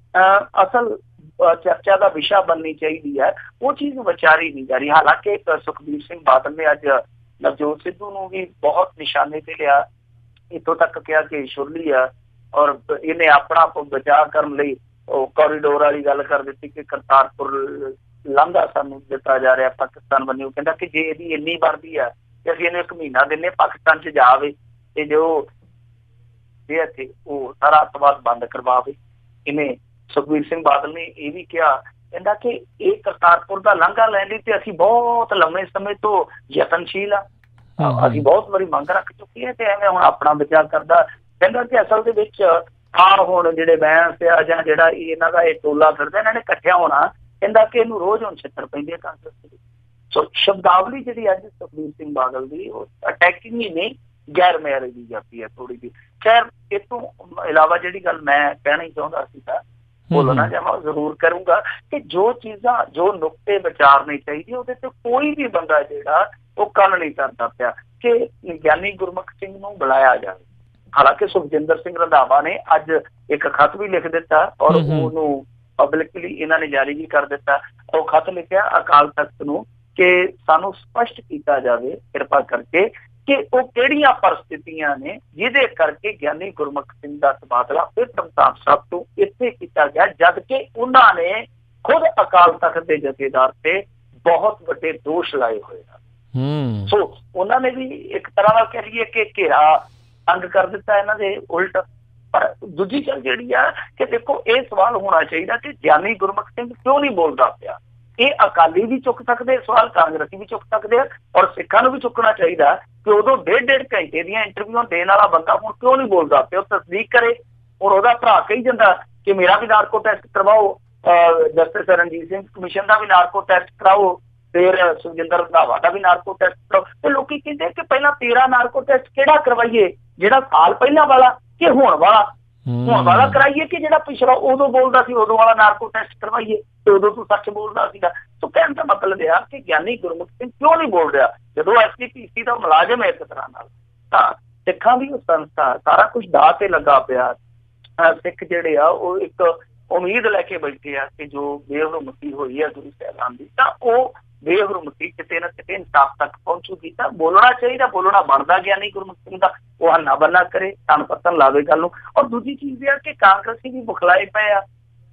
ਅਸਲ ਚਰਚਾ ਦਾ ਵਿਸ਼ਾ ਬਣਨੀ ਚਾਹੀਦੀ ਹੈ ਉਹ ਚੀਜ਼ ਵਿਚਾਰੀ ਨਹੀਂ ਜਾ ਰਹੀ। ਹਾਲਾਂਕਿ ਸੁਖਬੀਰ ਸਿੰਘ ਬਾਦਲ ਨੇ ਅੱਜ ਨਵਜੋਤ ਸਿੱਧੂ ਨੂੰ ਵੀ ਬਹੁਤ ਨਿਸ਼ਾਨੇ ਤੇ ਲਿਆ, ਇੱਥੋਂ ਤੱਕ ਕਿਹਾ ਕਿ ਸ਼ੁਰਲੀ ਆ, ਔਰ ਇਹਨੇ ਆਪਣਾ ਬਚਾਅ ਕਰਨ ਲਈ ਉਹ ਕੋਰੀਡੋਰ ਵਾਲੀ ਗੱਲ ਕਰ ਦਿੱਤੀ ਕਿ ਕਰਤਾਰਪੁਰ ਲਾਂਘਾ ਸਾਨੂੰ ਦਿੱਤਾ ਜਾ ਰਿਹਾ ਪਾਕਿਸਤਾਨ ਵੱਲੋਂ। ਕਹਿੰਦਾ ਕਿ ਜੇ ਇਹਦੀ ਇੰਨੀ ਬਣਦੀ ਆ ਤੇ ਅਸੀਂ ਇਹਨੂੰ 1 ਮਹੀਨਾ ਦਿੰਦੇ ਪਾਕਿਸਤਾਨ 'ਚ ਜਾਵੇ ਤੇ ਜੋ ਇੱਥੇ ਉਹ ਸਾਰਾ ਅੱਤਵਾਦ ਬੰਦ ਕਰਵਾਵੇ। ਇਹਨੇ ਸੁਖਬੀਰ ਸਿੰਘ ਬਾਦਲ ਨੇ ਇਹ ਵੀ ਕਿਹਾ, ਕਹਿੰਦਾ ਕਿ ਇਹ ਕਰਤਾਰਪੁਰ ਦਾ ਲਾਂਘਾ ਲੈਣ ਲਈ ਤੇ ਅਸੀਂ ਬਹੁਤ ਲੰਮੇ ਸਮੇਂ ਤੋਂ ਯਤਨਸ਼ੀਲ ਆ, ਅਸੀਂ ਬਹੁਤ ਵਾਰੀ ਮੰਗ ਰੱਖ ਚੁੱਕੇ ਹਾਂ ਤੇ ਐਵੇਂ ਹੁਣ ਆਪਣਾ ਬਚਾਅ ਕਰਦਾ। ਕਹਿੰਦਾ ਕਿ ਅਸਲ ਦੇ ਵਿੱਚ ਹੁਣ ਜਿਹੜੇ ਬੈਂਸ ਆ ਜਾਂ ਜਿਹੜਾ ਇਹਨਾਂ ਦਾ ਇਹ ਟੋਲਾ ਫਿਰਦਾ, ਇਹਨਾਂ ਨੇ ਇਕੱਠਿਆ ਹੋਣਾ। ਕਹਿੰਦਾ ਕਿ ਇਹਨੂੰ ਰੋਜ਼ ਹੁਣ ਛਿੱਤਰ ਪੈਂਦੇ ਆ ਕਾਂਗਰਸ ਦੀ। ਸੋ ਸ਼ਬਦਾਵਲੀ ਜਿਹੜੀ ਅੱਜ ਸੁਖਬੀਰ ਸਿੰਘ ਬਾਦਲ ਦੀ ਉਹ ਅਟੈਕਿੰਗ ਹੀ ਨਹੀਂ, ਗੈਰ ਮਿਆਰੀ ਦੀ ਜਾਂਦੀ ਹੈ ਥੋੜੀ ਜਿਹੀ। ਖੈਰ ਇਹ ਤੋਂ ਇਲਾਵਾ ਜਿਹੜੀ ਗੱਲ ਮੈਂ ਕਹਿਣਾ ਹੀ ਚਾਹੁੰਦਾ ਸੀਗਾ, ਬੋਲਣਾ ਚਾਹਾਂ ਜ਼ਰੂਰ ਕਰੂੰਗਾ ਕਿ ਜੋ ਚੀਜ਼ਾਂ, ਜੋ ਨੁਕਤੇ ਵਿਚਾਰਨੇ ਚਾਹੀਦੇ ਉਹਦੇ ਤੇ ਕੋਈ ਵੀ ਬੰਦਾ ਜਿਹੜਾ ਉਹ ਕੰਨ ਨਹੀਂ ਕਰਦਾ ਪਿਆ ਕਿ ਗਿਆਨੀ ਗੁਰਮੁਖ ਸਿੰਘ ਨੂੰ ਬੁਲਾਇਆ ਜਾਵੇ। ਹਾਲਾਂਕਿ ਸੁਖਜਿੰਦਰ ਸਿੰਘ ਰੰਧਾਵਾ ਨੇ ਅੱਜ ਇੱਕ ਖੱਤ ਵੀ ਲਿਖ ਦਿੱਤਾ ਔਰ ਉਹਨੂੰ ਪਬਲਿਕਲੀ ਇਹਨਾਂ ਨੇ ਜਾਰੀ ਵੀ ਕਰ ਦਿੱਤਾ। ਉਹ ਖੱਤ ਲਿਖਿਆ ਅਕਾਲ ਤਖਤ ਨੂੰ ਕਿ ਸਾਨੂੰ ਸਪਸ਼ਟ ਕੀਤਾ ਜਾਵੇ ਕਿਰਪਾ ਕਰਕੇ ਕਿ ਉਹ ਕਿਹੜੀਆਂ ਪਰਿਸਥਿਤੀਆਂ ਨੇ ਜਿਹਦੇ ਕਰਕੇ ਗਿਆਨੀ ਗੁਰਮੁਖ ਸਿੰਘ ਦਾ ਤਬਾਦਲਾ ਫਿਰ ਧਮਤਾਨ ਸਾਹਿਬ ਤੋਂ ਇੱਥੇ ਕੀਤਾ ਗਿਆ, ਜਦ ਕਿ ਉਹਨਾਂ ਨੇ ਖੁਦ ਅਕਾਲ ਤਖਤ ਦੇ ਜਥੇਦਾਰ ਤੇ ਬਹੁਤ ਵੱਡੇ ਦੋਸ਼ ਲਾਏ ਹੋਏ ਹਨ। ਸੋ ਉਹਨਾਂ ਨੇ ਵੀ ਇੱਕ ਤਰ੍ਹਾਂ ਨਾਲ ਕਹਿ ਲਈਏ ਕਿ ਘੇਰਾ ਤੰਗ ਕਰ ਦਿੱਤਾ ਇਹਨਾਂ ਦੇ ਉਲਟ। ਪਰ ਦੂਜੀ ਗੱਲ ਜਿਹੜੀ ਆ ਕਿ ਦੇਖੋ ਇਹ ਸਵਾਲ ਹੋਣਾ ਚਾਹੀਦਾ ਕਿ ਗਿਆਨੀ ਗੁਰਮੁਖ ਸਿੰਘ ਕਿਉਂ ਨਹੀਂ ਬੋਲਦਾ ਪਿਆ। ਇਹ ਅਕਾਲੀ ਵੀ ਚੁੱਕ ਸਕਦੇ ਸਵਾਲ, ਕਾਂਗਰਸੀ ਵੀ ਚੁੱਕ ਸਕਦੇ ਆ, ਔਰ ਸਿੱਖਾਂ ਨੂੰ ਵੀ ਚੁੱਕਣਾ ਚਾਹੀਦਾ ਕਿ ਉਦੋਂ 1.5 ਘੰਟੇ ਦੀਆਂ ਇੰਟਰਵਿਊਆਂ ਦੇਣ ਵਾਲਾ ਬੰਦਾ ਹੁਣ ਕਿਉਂ ਨਹੀਂ ਬੋਲਦਾ ਪਿਆ, ਉਹ ਤਸਦੀਕ ਕਰੇ। ਔਰ ਉਹਦਾ ਭਰਾ ਕਹੀ ਜਾਂਦਾ ਕਿ ਮੇਰਾ ਵੀ ਨਾਰਕੋ ਟੈਸਟ ਕਰਵਾਓ, ਜਸਟਿਸ ਰਣਜੀਤ ਸਿੰਘ ਕਮਿਸ਼ਨ ਦਾ ਵੀ ਨਾਰਕੋ ਟੈਸਟ ਕਰਾਓ, ਫਿਰ ਸੁਖਜਿੰਦਰ ਰੰਧਾਵਾ ਦਾ ਵੀ ਨਾਰਕੋ ਟੈਸਟ ਕਰਾਓ। ਤੇ ਲੋਕੀ ਕਹਿੰਦੇ ਕਿ ਪਹਿਲਾਂ ਤੇਰਾ ਨਾਰਕੋ ਟੈਸਟ ਕਿਹੜਾ ਕਰਵਾਈਏ, ਜਿਹੜਾ ਸਾਲ ਪਹਿਲਾਂ ਵਾਲਾ ਕਿ ਹੁਣ ਵਾਲਾ? ਹੁਣ ਵਾਲਾ ਕਰਾਈਏ ਕਿ ਜਿਹੜਾ ਪਿਛਲਾ ਉਦੋਂ ਬੋਲਦਾ ਸੀ ਉਦੋਂ ਵਾਲਾ ਨਾਰਕੋ ਟੈਸਟ ਕਰਵਾਈਏ ਤੇ ਉਦੋਂ ਤੂੰ ਸੱਚ ਬੋਲਦਾ ਸੀਗਾ। ਸੋ ਕਹਿਣ ਦਾ ਮਤਲਬ ਇਹ ਆ ਕਿ ਗਿਆਨੀ ਗੁਰਮੁਖ ਸਿੰਘ ਕਿਉਂ ਨਹੀਂ ਬੋਲ ਰਿਹਾ ਜਦੋਂ SGPC ਦਾ ਮੁਲਾਜ਼ਮ ਹੈ ਇੱਕ ਤਰ੍ਹਾਂ ਨਾਲ। ਤਾਂ ਸਿੱਖਾਂ ਦੀ ਉਹ ਸੰਸਥਾ ਸਾਰਾ ਕੁਛ ਦਾਅ ਤੇ ਲੱਗਾ ਪਿਆ। ਸਿੱਖ ਜਿਹੜੇ ਆ ਉਹ ਇੱਕ ਉਮੀਦ ਲੈ ਕੇ ਬੈਠੇ ਆ ਕਿ ਜੋ ਬੇਹਰਮਤੀ ਹੋਈ ਹੈ ਗੁਰੂ ਸਾਹਿਬਾਨ ਦੀ, ਤਾਂ ਉਹ ਬੇਹਰਮਤੀ ਕਿਤੇ ਨਾ ਕਿਤੇ ਇਨਸਾਫ ਤੱਕ ਪਹੁੰਚੂਗੀ। ਤਾਂ ਬੋਲਣਾ ਚਾਹੀਦਾ, ਬੋਲਣਾ ਬਣਦਾ ਗਿਆਨੀ ਗੁਰਮੁਖ ਸਿੰਘ ਦਾ। ਉਹ ਹੰਨਾ ਬੰਨਾ ਕਰੇ, ਤਨ ਪਤਨ ਲਾਵੇ ਗੱਲ ਨੂੰ। ਔਰ ਦੂਜੀ ਚੀਜ਼ ਇਹ ਆ ਕਿ ਕਾਂਗਰਸੀ ਵੀ ਬੁਖਲਾਏ ਪਏ ਆ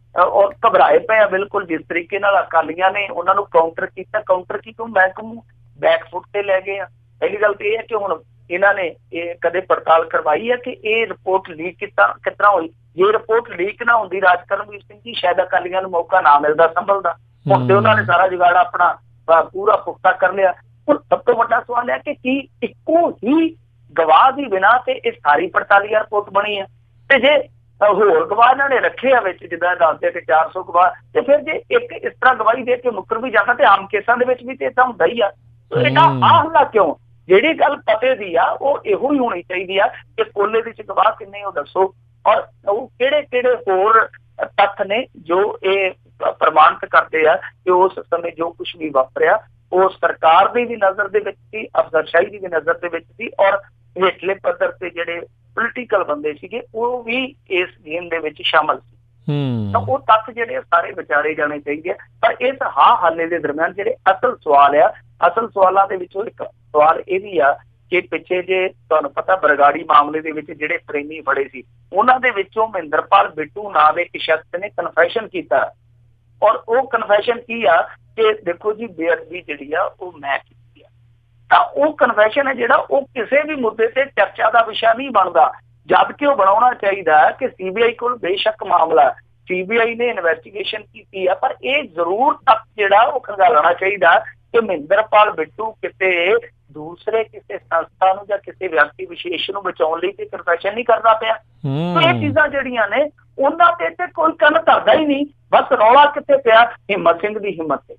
ਔਰ ਘਬਰਾਏ ਪਏ ਆ ਬਿਲਕੁਲ। ਜਿਸ ਤਰੀਕੇ ਨਾਲ ਅਕਾਲੀਆਂ ਨੇ ਉਹਨਾਂ ਨੂੰ ਕਾਊਂਟਰ ਕੀਤਾ, ਕਾਊਂਟਰ ਕੀ ਕਹੂੰ ਮੈਂ ਕਹੂੰ ਬੈਕਫੁੱਟ ਤੇ ਲੈ ਗਏ ਆ। ਪਹਿਲੀ ਗੱਲ ਤੇ ਇਹ ਹੈ ਕਿ ਹੁਣ ਇਹਨਾਂ ਨੇ ਇਹ ਕਦੇ ਪੜਤਾਲ ਕਰਵਾਈ ਹੈ ਕਿ ਇਹ ਰਿਪੋਰਟ ਲੀਕ ਕਿਸ ਤਰ੍ਹਾਂ ਹੋਈ। ਜੇ ਰਿਪੋਰਟ ਲੀਕ ਨਾ ਹੁੰਦੀ ਰਾਜ ਕਰਮਵੀਰ ਸਿੰਘ ਜੀ ਸ਼ਾਇਦ ਅਕਾਲੀਆਂ ਨੂੰ ਮੌਕਾ ਨਾ ਮਿਲਦਾ ਸੰਭਲਦਾ। ਹੁਣ ਤੇ ਉਹਨਾਂ ਨੇ ਸਾਰਾ ਜੁਗਾੜ ਆਪਣਾ ਪੂਰਾ ਪੁਖਤਾ ਕਰ ਲਿਆ। ਹੁਣ ਸਭ ਤੋਂ ਵੱਡਾ ਸਵਾਲ ਹੈ ਕਿ ਕੀ ਇੱਕੋ ਹੀ ਗਵਾਹ ਦੀ ਬਿਨਾਂ ਤੇ ਇਹ ਸਾਰੀ ਪੜਤਾਲੀਆ ਰਿਪੋਰਟ ਬਣੀ ਹੈ? ਤੇ ਜੇ ਹੋਰ ਗਵਾਹ ਇਹਨਾਂ ਨੇ ਰੱਖੇ ਆ ਵਿੱਚ, ਜਿੱਦਾਂ ਦੱਸਦੇ ਕਿ 400 ਗਵਾਹ, ਤੇ ਫਿਰ ਜੇ ਇੱਕ ਇਸ ਤਰ੍ਹਾਂ ਗਵਾਹੀ ਦੇ ਕੇ ਮੁੱਕਰ ਵੀ ਜਾਂਦਾ ਤੇ ਆਮ ਕੇਸਾਂ ਦੇ ਵਿੱਚ ਵੀ ਤੇ ਏਦਾਂ ਹੁੰਦਾ ਹੀ ਆ। ਇਹਦਾ ਆਹਲਾ ਕਿਉਂ? ਜਿਹੜੀ ਗੱਲ ਪਤੇ ਦੀ ਆ ਉਹ ਇਹੋ ਹੀ ਹੋਣੀ ਚਾਹੀਦੀ ਆ ਕਿ ਕੋਲੇ ਵਿੱਚ ਗਵਾਹ ਕਿੰਨੇ ਉਹ ਦੱਸੋ, ਔਰ ਉਹ ਕਿਹੜੇ ਕਿਹੜੇ ਹੋਰ ਤੱਥ ਨੇ ਜੋ ਇਹ ਪ੍ਰਮਾਣਿਤ ਕਰਦੇ ਆ ਕਿ ਉਸ ਸਮੇਂ ਜੋ ਕੁਛ ਵੀ ਵਾਪਰਿਆ ਉਹ ਸਰਕਾਰ ਦੀ ਵੀ ਨਜ਼ਰ ਦੇ ਵਿੱਚ ਸੀ, ਅਫਸਰਸ਼ਾਹੀ ਦੀ ਵੀ ਨਜ਼ਰ ਦੇ ਵਿੱਚ ਸੀ, ਔਰ ਹੇਠਲੇ ਪੱਧਰ ਤੇ ਜਿਹੜੇ ਪੋਲੀਟੀਕਲ ਬੰਦੇ ਸੀਗੇ ਉਹ ਵੀ ਇਸ ਗੇਮ ਦੇ ਵਿੱਚ ਸ਼ਾਮਲ ਸੀ। ਤਾਂ ਉਹ ਤੱਥ ਜਿਹੜੇ ਸਾਰੇ ਵਿਚਾਰੇ ਜਾਣੇ ਚਾਹੀਦੇ ਆ। ਪਰ ਇਸ ਹਾਲੇ ਦੇ ਦਰਮਿਆਨ ਜਿਹੜੇ ਅਸਲ ਸਵਾਲ ਆ, ਅਸਲ ਸਵਾਲਾਂ ਦੇ ਵਿੱਚੋਂ ਇੱਕ ਸਵਾਲ ਇਹ ਵੀ ਆ ਕਿ ਪਿੱਛੇ ਜੇ ਤੁਹਾਨੂੰ ਪਤਾ ਬਰਗਾੜੀ ਮਾਮਲੇ ਦੇ ਵਿੱਚ ਜਿਹੜੇ ਪ੍ਰੇਮੀ ਫੜੇ ਸੀ ਉਹਨਾਂ ਦੇ ਵਿੱਚੋਂ ਮਹਿੰਦਰਪਾਲ ਬਿੱਟੂ ਨਾਂ ਦੇ ਇੱਕ ਸ਼ਖਸ ਨੇ ਕਨਫੈਸ਼ਨ ਕੀਤਾ। ਔਰ ਉਹ ਕਨਫੈਸ਼ਨ ਕੀ ਆ ਕਿ ਦੇਖੋ ਜੀ ਬੇਅਦਬੀ ਜਿਹੜੀ ਆ ਉਹ ਮੈਂ ਕੀਤੀ ਆ। ਤਾਂ ਉਹ ਕਨਫੈਸ਼ਨ ਹੈ ਜਿਹੜਾ ਉਹ ਕਿਸੇ ਵੀ ਮੁੱਦੇ ਤੇ ਚਰਚਾ ਦਾ ਵਿਸ਼ਾ ਨਹੀਂ ਬਣਦਾ, ਜਦ ਕਿ ਉਹ ਬਣਾਉਣਾ ਚਾਹੀਦਾ ਕਿ CBI ਕੋਲ ਬੇਸ਼ੱਕ ਮਾਮਲਾ, CBI ਨੇ ਇਨਵੈਸਟੀਗੇਸ਼ਨ ਕੀਤੀ ਆ, ਪਰ ਇਹ ਜ਼ਰੂਰ ਤੱਕ ਜਿਹੜਾ ਉਹ ਖੰਗਾਲਣਾ ਚਾਹੀਦਾ ਕਿ ਮਹਿੰਦਰਪਾਲ ਬਿੱਟੂ ਕਿਤੇ ਦੂਸਰੇ ਕਿਸੇ ਸੰਸਥਾ ਨੂੰ ਜਾਂ ਕਿਸੇ ਵਿਅਕਤੀ ਵਿਸ਼ੇਸ਼ ਨੂੰ ਬਚਾਉਣ ਲਈ ਤੇ ਕਨਫੈਸ਼ਨ ਨਹੀਂ ਕਰਦਾ ਪਿਆ। ਇਹ ਚੀਜ਼ਾਂ ਜਿਹੜੀਆਂ ਨੇ ਉਹਨਾਂ ਤੇ ਕੋਈ ਕੰਨ ਧਰਦਾ ਹੀ ਨਹੀਂ। ਬਸ ਰੌਲਾ ਕਿੱਥੇ ਪਿਆ? ਹਿੰਮਤ ਸਿੰਘ ਦੀ ਹਿੰਮਤ ਤੇ।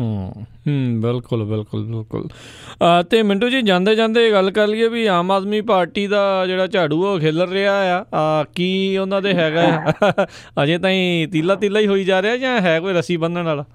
ਬਿਲਕੁਲ ਬਿਲਕੁਲ ਬਿਲਕੁਲ। ਤੇ ਮਿੰਟੂ ਜੀ ਜਾਂਦੇ ਜਾਂਦੇ ਗੱਲ ਕਰ ਲਈਏ ਵੀ ਆਮ ਆਦਮੀ ਪਾਰਟੀ ਦਾ ਜਿਹੜਾ ਝਾੜੂ ਉਹ ਖਿਲਰ ਰਿਹਾ ਆ, ਕੀ ਉਹਨਾਂ ਦੇ ਹੈਗਾ ਅਜੇ ਤਾਈਂ ਤੀਲਾ ਹੀ ਹੋਈ ਜਾ ਰਿਹਾ ਜਾਂ ਹੈ ਕੋਈ ਰੱਸੀ ਬੰਨਣ ਵਾਲਾ?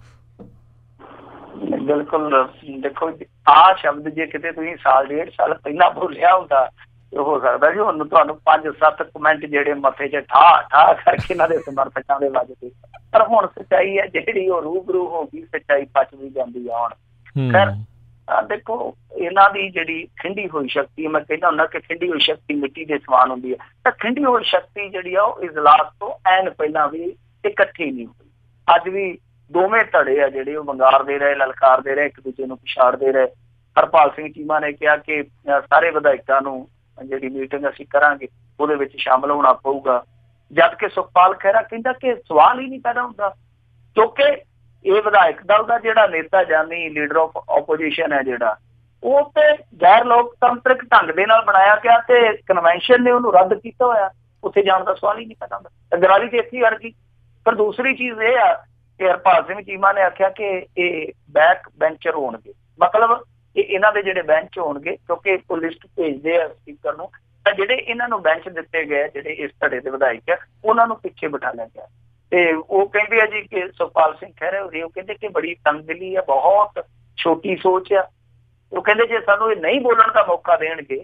ਬਿਲਕੁਲ ਦੇਖੋ ਆਹ ਸ਼ਬਦ ਜੇ ਕਿਤੇ ਤੁਸੀਂ ਸਾਲ 1.5 ਸਾਲ ਪਹਿਲਾਂ ਬੋਲਿਆ ਹੁੰਦਾ ਹੋ ਸਕਦਾ ਜੀ ਹੁਣ ਤੁਹਾਨੂੰ 5-7 ਕਮੈਂਟ ਜਿਹੜੇ ਮੱਥੇ 'ਚ ਠਾ ਕਰਕੇ ਇਹਨਾਂ ਦੇ ਸਮਰਥਕਾਂ ਦੇ ਵੱਜਦੇ। ਪਰ ਹੁਣ ਸੱਚਾਈ ਹੈ ਜਿਹੜੀ ਉਹ ਰੂਬਰੂ ਹੋ ਗਈ, ਸੱਚਾਈ ਪਚ ਵੀ ਜਾਂਦੀ ਆ। ਹੁਣ ਖੈਰ देखो इन्हां दी जिहड़ी खिंडी हुई शक्ति, मैं कहना हुंदा कि खिंडी हुई शक्ति मिट्टी दे समान हुंदी है, तां खिंडी हुई शक्ति जिहड़ी आ ओह इजलास तो ऐन पहिलां भी इकट्ठी नहीं हुई। अज भी दोवें धड़े आ जिहड़े ओह वंगारदे रहे, ललकारदे रहे, एक दूजे नूं पछाड़दे रहे। हरपाल सिंह चीमा ने कहा कि सारे विधायकां नूं जिहड़ी मीटिंग असीं करांगे ਉਹਦੇ ਵਿੱਚ शामिल होना पऊगा, जबकि सुखपाल खैरा कहता कि सवाल ही नहीं पैदा होता, क्योंकि ये विधायक दल का जिहड़ा नेता जानी लीडर ऑफ ओपोजिशन है जिहड़ा वो तो गैर लोकतंत्रक ढंग दे नाल बनाया गया ते कन्वेंशन ने उन्होंने रद्द किया होया, उत्थे जाण दा सवाल ही नहीं पैदा होंदा। गरारी ते इत्थे अड़ गई। पर दूसरी चीज़ ये आ कि हरपाल सिंह चीमा ने आख्या कि ये बैक बेंचर होणगे, मतलब इन्हां दे जिहड़े बेंच होणगे, क्योंकि वो लिस्ट भेजदे आ स्पीकर नूं, ਜਿਹੜੇ ਇਹਨਾਂ ਨੂੰ ਬੈਂਚ ਦਿੱਤੇ ਗਏ ਜਿਹੜੇ ਇਸ ਧੜੇ ਦੇ ਵਿਧਾਇਕ ਆ ਉਹਨਾਂ ਨੂੰ ਪਿੱਛੇ ਬਿਠਾ ਲਿਆ ਗਿਆ। ਤੇ ਉਹ ਕਹਿੰਦੇ ਆ ਜੀ ਕਿ ਸੁਖਪਾਲ ਸਿੰਘ ਖਹਿਰੇ ਹੋਰੀ ਉਹ ਕਹਿੰਦੇ ਕਿ ਬੜੀ ਤੰਗਦਿਲੀ ਆ, ਬਹੁਤ ਛੋਟੀ ਸੋਚ ਆ। ਉਹ ਕਹਿੰਦੇ ਜੇ ਸਾਨੂੰ ਇਹ ਨਹੀਂ ਬੋਲਣ ਦਾ ਮੌਕਾ ਦੇਣਗੇ,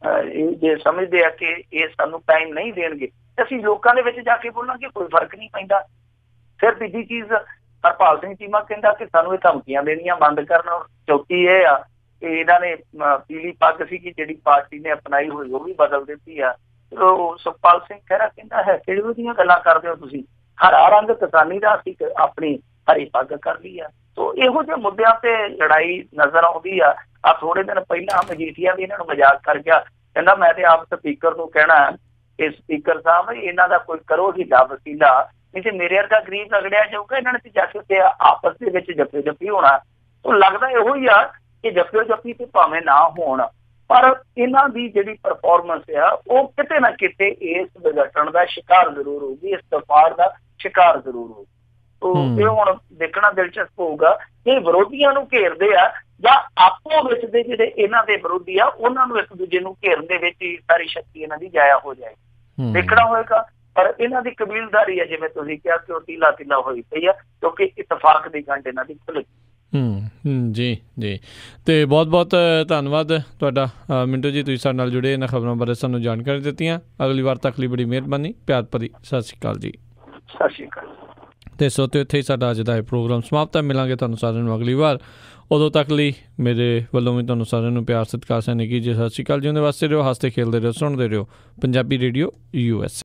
ਜੇ ਸਮਝਦੇ ਆ ਕਿ ਇਹ ਸਾਨੂੰ ਟਾਈਮ ਨਹੀਂ ਦੇਣਗੇ, ਅਸੀਂ ਲੋਕਾਂ ਦੇ ਵਿੱਚ ਜਾ ਕੇ ਬੋਲਾਂਗੇ, ਕੋਈ ਫਰਕ ਨਹੀਂ ਪੈਂਦਾ। ਫਿਰ ਤੀਜੀ ਚੀਜ਼ ਹਰਪਾਲ ਸਿੰਘ ਚੀਮਾ ਕਹਿੰਦਾ ਕਿ ਸਾਨੂੰ ਇਹ ਧਮਕੀਆਂ ਦੇਣੀਆਂ ਬੰਦ ਕਰਨ। ਚੌਥੀ ਇਹ ਆ ਕਿ ਇਹਨਾਂ ਨੇ ਪੀਲੀ ਪੱਗ ਸੀ ਕਿ ਜਿਹੜੀ ਪਾਰਟੀ ਨੇ ਅਪਣਾਈ ਹੋਈ ਉਹ ਵੀ ਬਦਲ ਦਿੱਤੀ ਆ। ਸੁਖਪਾਲ ਸਿੰਘ ਖਹਿਰਾ ਕਹਿੰਦਾ ਹੈ ਕਿਹੜੀ ਉਹਦੀਆਂ ਗੱਲਾਂ ਕਰਦੇ ਹੋ ਤੁਸੀਂ, ਹਰਾ ਰੰਗ ਕਿਸਾਨੀ ਦਾ ਅਸੀਂ ਆਪਣੀ ਹਰੀ ਪੱਗ ਕਰ ਲਈ ਆ। ਤੋ ਇਹੋ ਜਿਹੇ ਮੁੱਦਿਆਂ ਤੇ ਲੜਾਈ ਨਜ਼ਰ ਆਉਂਦੀ ਆ। ਆ ਥੋੜੇ ਦਿਨ ਪਹਿਲਾਂ ਮਜੀਠੀਆ ਵੀ ਇਹਨਾਂ ਨੂੰ ਮਜ਼ਾਕ ਕਰ ਗਿਆ, ਕਹਿੰਦਾ ਮੈਂ ਤੇ ਆਪ ਸਪੀਕਰ ਨੂੰ ਕਹਿਣਾ ਕਿ ਸਪੀਕਰ ਸਾਹਿਬ ਇਹਨਾਂ ਦਾ ਕੋਈ ਕਰੋ ਹੀਲਾ ਵਸੀਲਾ, ਨਹੀਂ ਤੇ ਮੇਰੇ ਵਰਗਾ ਗਰੀਬ ਰਗੜਿਆ ਜਾਊਗਾ, ਇਹਨਾਂ ਨੇ ਜਾ ਕੇ ਆਪਸ ਦੇ ਵਿੱਚ ਜੱਫੇ ਜੱਫੀ ਹੋਣਾ। ਉਹ ਲੱਗਦਾ ਇਹੋ ਹੀ ਆ ਕਿ ਜੱਫੇ ਜੱਫੀ ਤੇ ਭਾਵੇਂ ਨਾ ਹੋਣ, ਪਰ ਇਹਨਾਂ ਦੀ ਜਿਹੜੀ ਪਰਫਾਰਮੈਂਸ ਆ ਉਹ ਕਿਤੇ ਨਾ ਕਿਤੇ ਇਸ ਵਿਘਟਣ ਦਾ ਸ਼ਿਕਾਰ ਜ਼ਰੂਰ ਹੋਊਗੀ, ਇਸ ਤਫਾੜ ਦਾ ਸ਼ਿਕਾਰ ਜ਼ਰੂਰ ਹੋਊ। ਇਹ ਹੁਣ ਦੇਖਣਾ ਦਿਲਚਸਪ ਹੋਊਗਾ ਕਿ ਵਿਰੋਧੀਆਂ ਨੂੰ ਘੇਰਦੇ ਆ ਜਾਂ ਆਪੋ ਵਿੱਚ ਦੇ ਜਿਹੜੇ ਇਹਨਾਂ ਦੇ ਵਿਰੋਧੀ ਆ ਉਹਨਾਂ ਨੂੰ ਇੱਕ ਦੂਜੇ ਨੂੰ ਘੇਰਨ ਦੇ ਵਿੱਚ ਹੀ ਸਾਰੀ ਸ਼ਕਤੀ ਇਹਨਾਂ ਦੀ ਜਾਇਆ ਹੋ ਜਾਏ, ਦੇਖਣਾ ਹੋਏਗਾ। ਪਰ ਇਹਨਾਂ ਦੀ ਕਬੀਲਦਾਰੀ ਆ, ਜਿਵੇਂ ਤੁਸੀਂ ਕਿਹਾ ਕਿ ਉਹ ਤੀਲਾ ਤੀਲਾ ਹੋਈ ਪਈ ਆ, ਕਿਉਂਕਿ ਇਤਫਾਕ ਦੀ ਗੰਢ ਇਹਨਾਂ ਦੀ ਖੁੱਲ੍ਹ ਗਈ। ਜੀ ਜੀ, ਅਤੇ ਬਹੁਤ ਬਹੁਤ ਧੰਨਵਾਦ ਤੁਹਾਡਾ ਮਿੰਟੂ ਜੀ, ਤੁਸੀਂ ਸਾਡੇ ਨਾਲ ਜੁੜੇ, ਇਹਨਾਂ ਖਬਰਾਂ ਬਾਰੇ ਸਾਨੂੰ ਜਾਣਕਾਰੀ ਦਿੱਤੀਆਂ। ਅਗਲੀ ਵਾਰ ਤੱਕ ਲਈ ਬੜੀ ਮਿਹਰਬਾਨੀ, ਪਿਆਰ ਭਰੀ ਸਤਿ ਸ਼੍ਰੀ ਅਕਾਲ ਜੀ। ਸਤਿ ਸ਼੍ਰੀ ਅਕਾਲ। ਅਤੇ ਸੋ ਤੇ ਇੱਥੇ ਹੀ ਸਾਡਾ ਅੱਜ ਦਾ ਇਹ ਪ੍ਰੋਗਰਾਮ ਸਮਾਪਤ ਹੈ। ਮਿਲਾਂਗੇ ਤੁਹਾਨੂੰ ਸਾਰਿਆਂ ਨੂੰ ਅਗਲੀ ਵਾਰ, ਉਦੋਂ ਤੱਕ ਲਈ ਮੇਰੇ ਵੱਲੋਂ ਵੀ ਤੁਹਾਨੂੰ ਸਾਰਿਆਂ ਨੂੰ ਪਿਆਰ ਸਤਿਕਾਰ ਸੈਨਿਕੀ ਜੀ, ਸਤਿ ਸ਼੍ਰੀ ਅਕਾਲ ਜੀ। ਉਹਦੇ ਵਾਸਤੇ ਰਹੋ, ਹੱਸਦੇ ਖੇਲਦੇ ਰਹੋ, ਸੁਣਦੇ ਰਹੋ ਪੰਜਾਬੀ ਰੇਡੀਓ USA।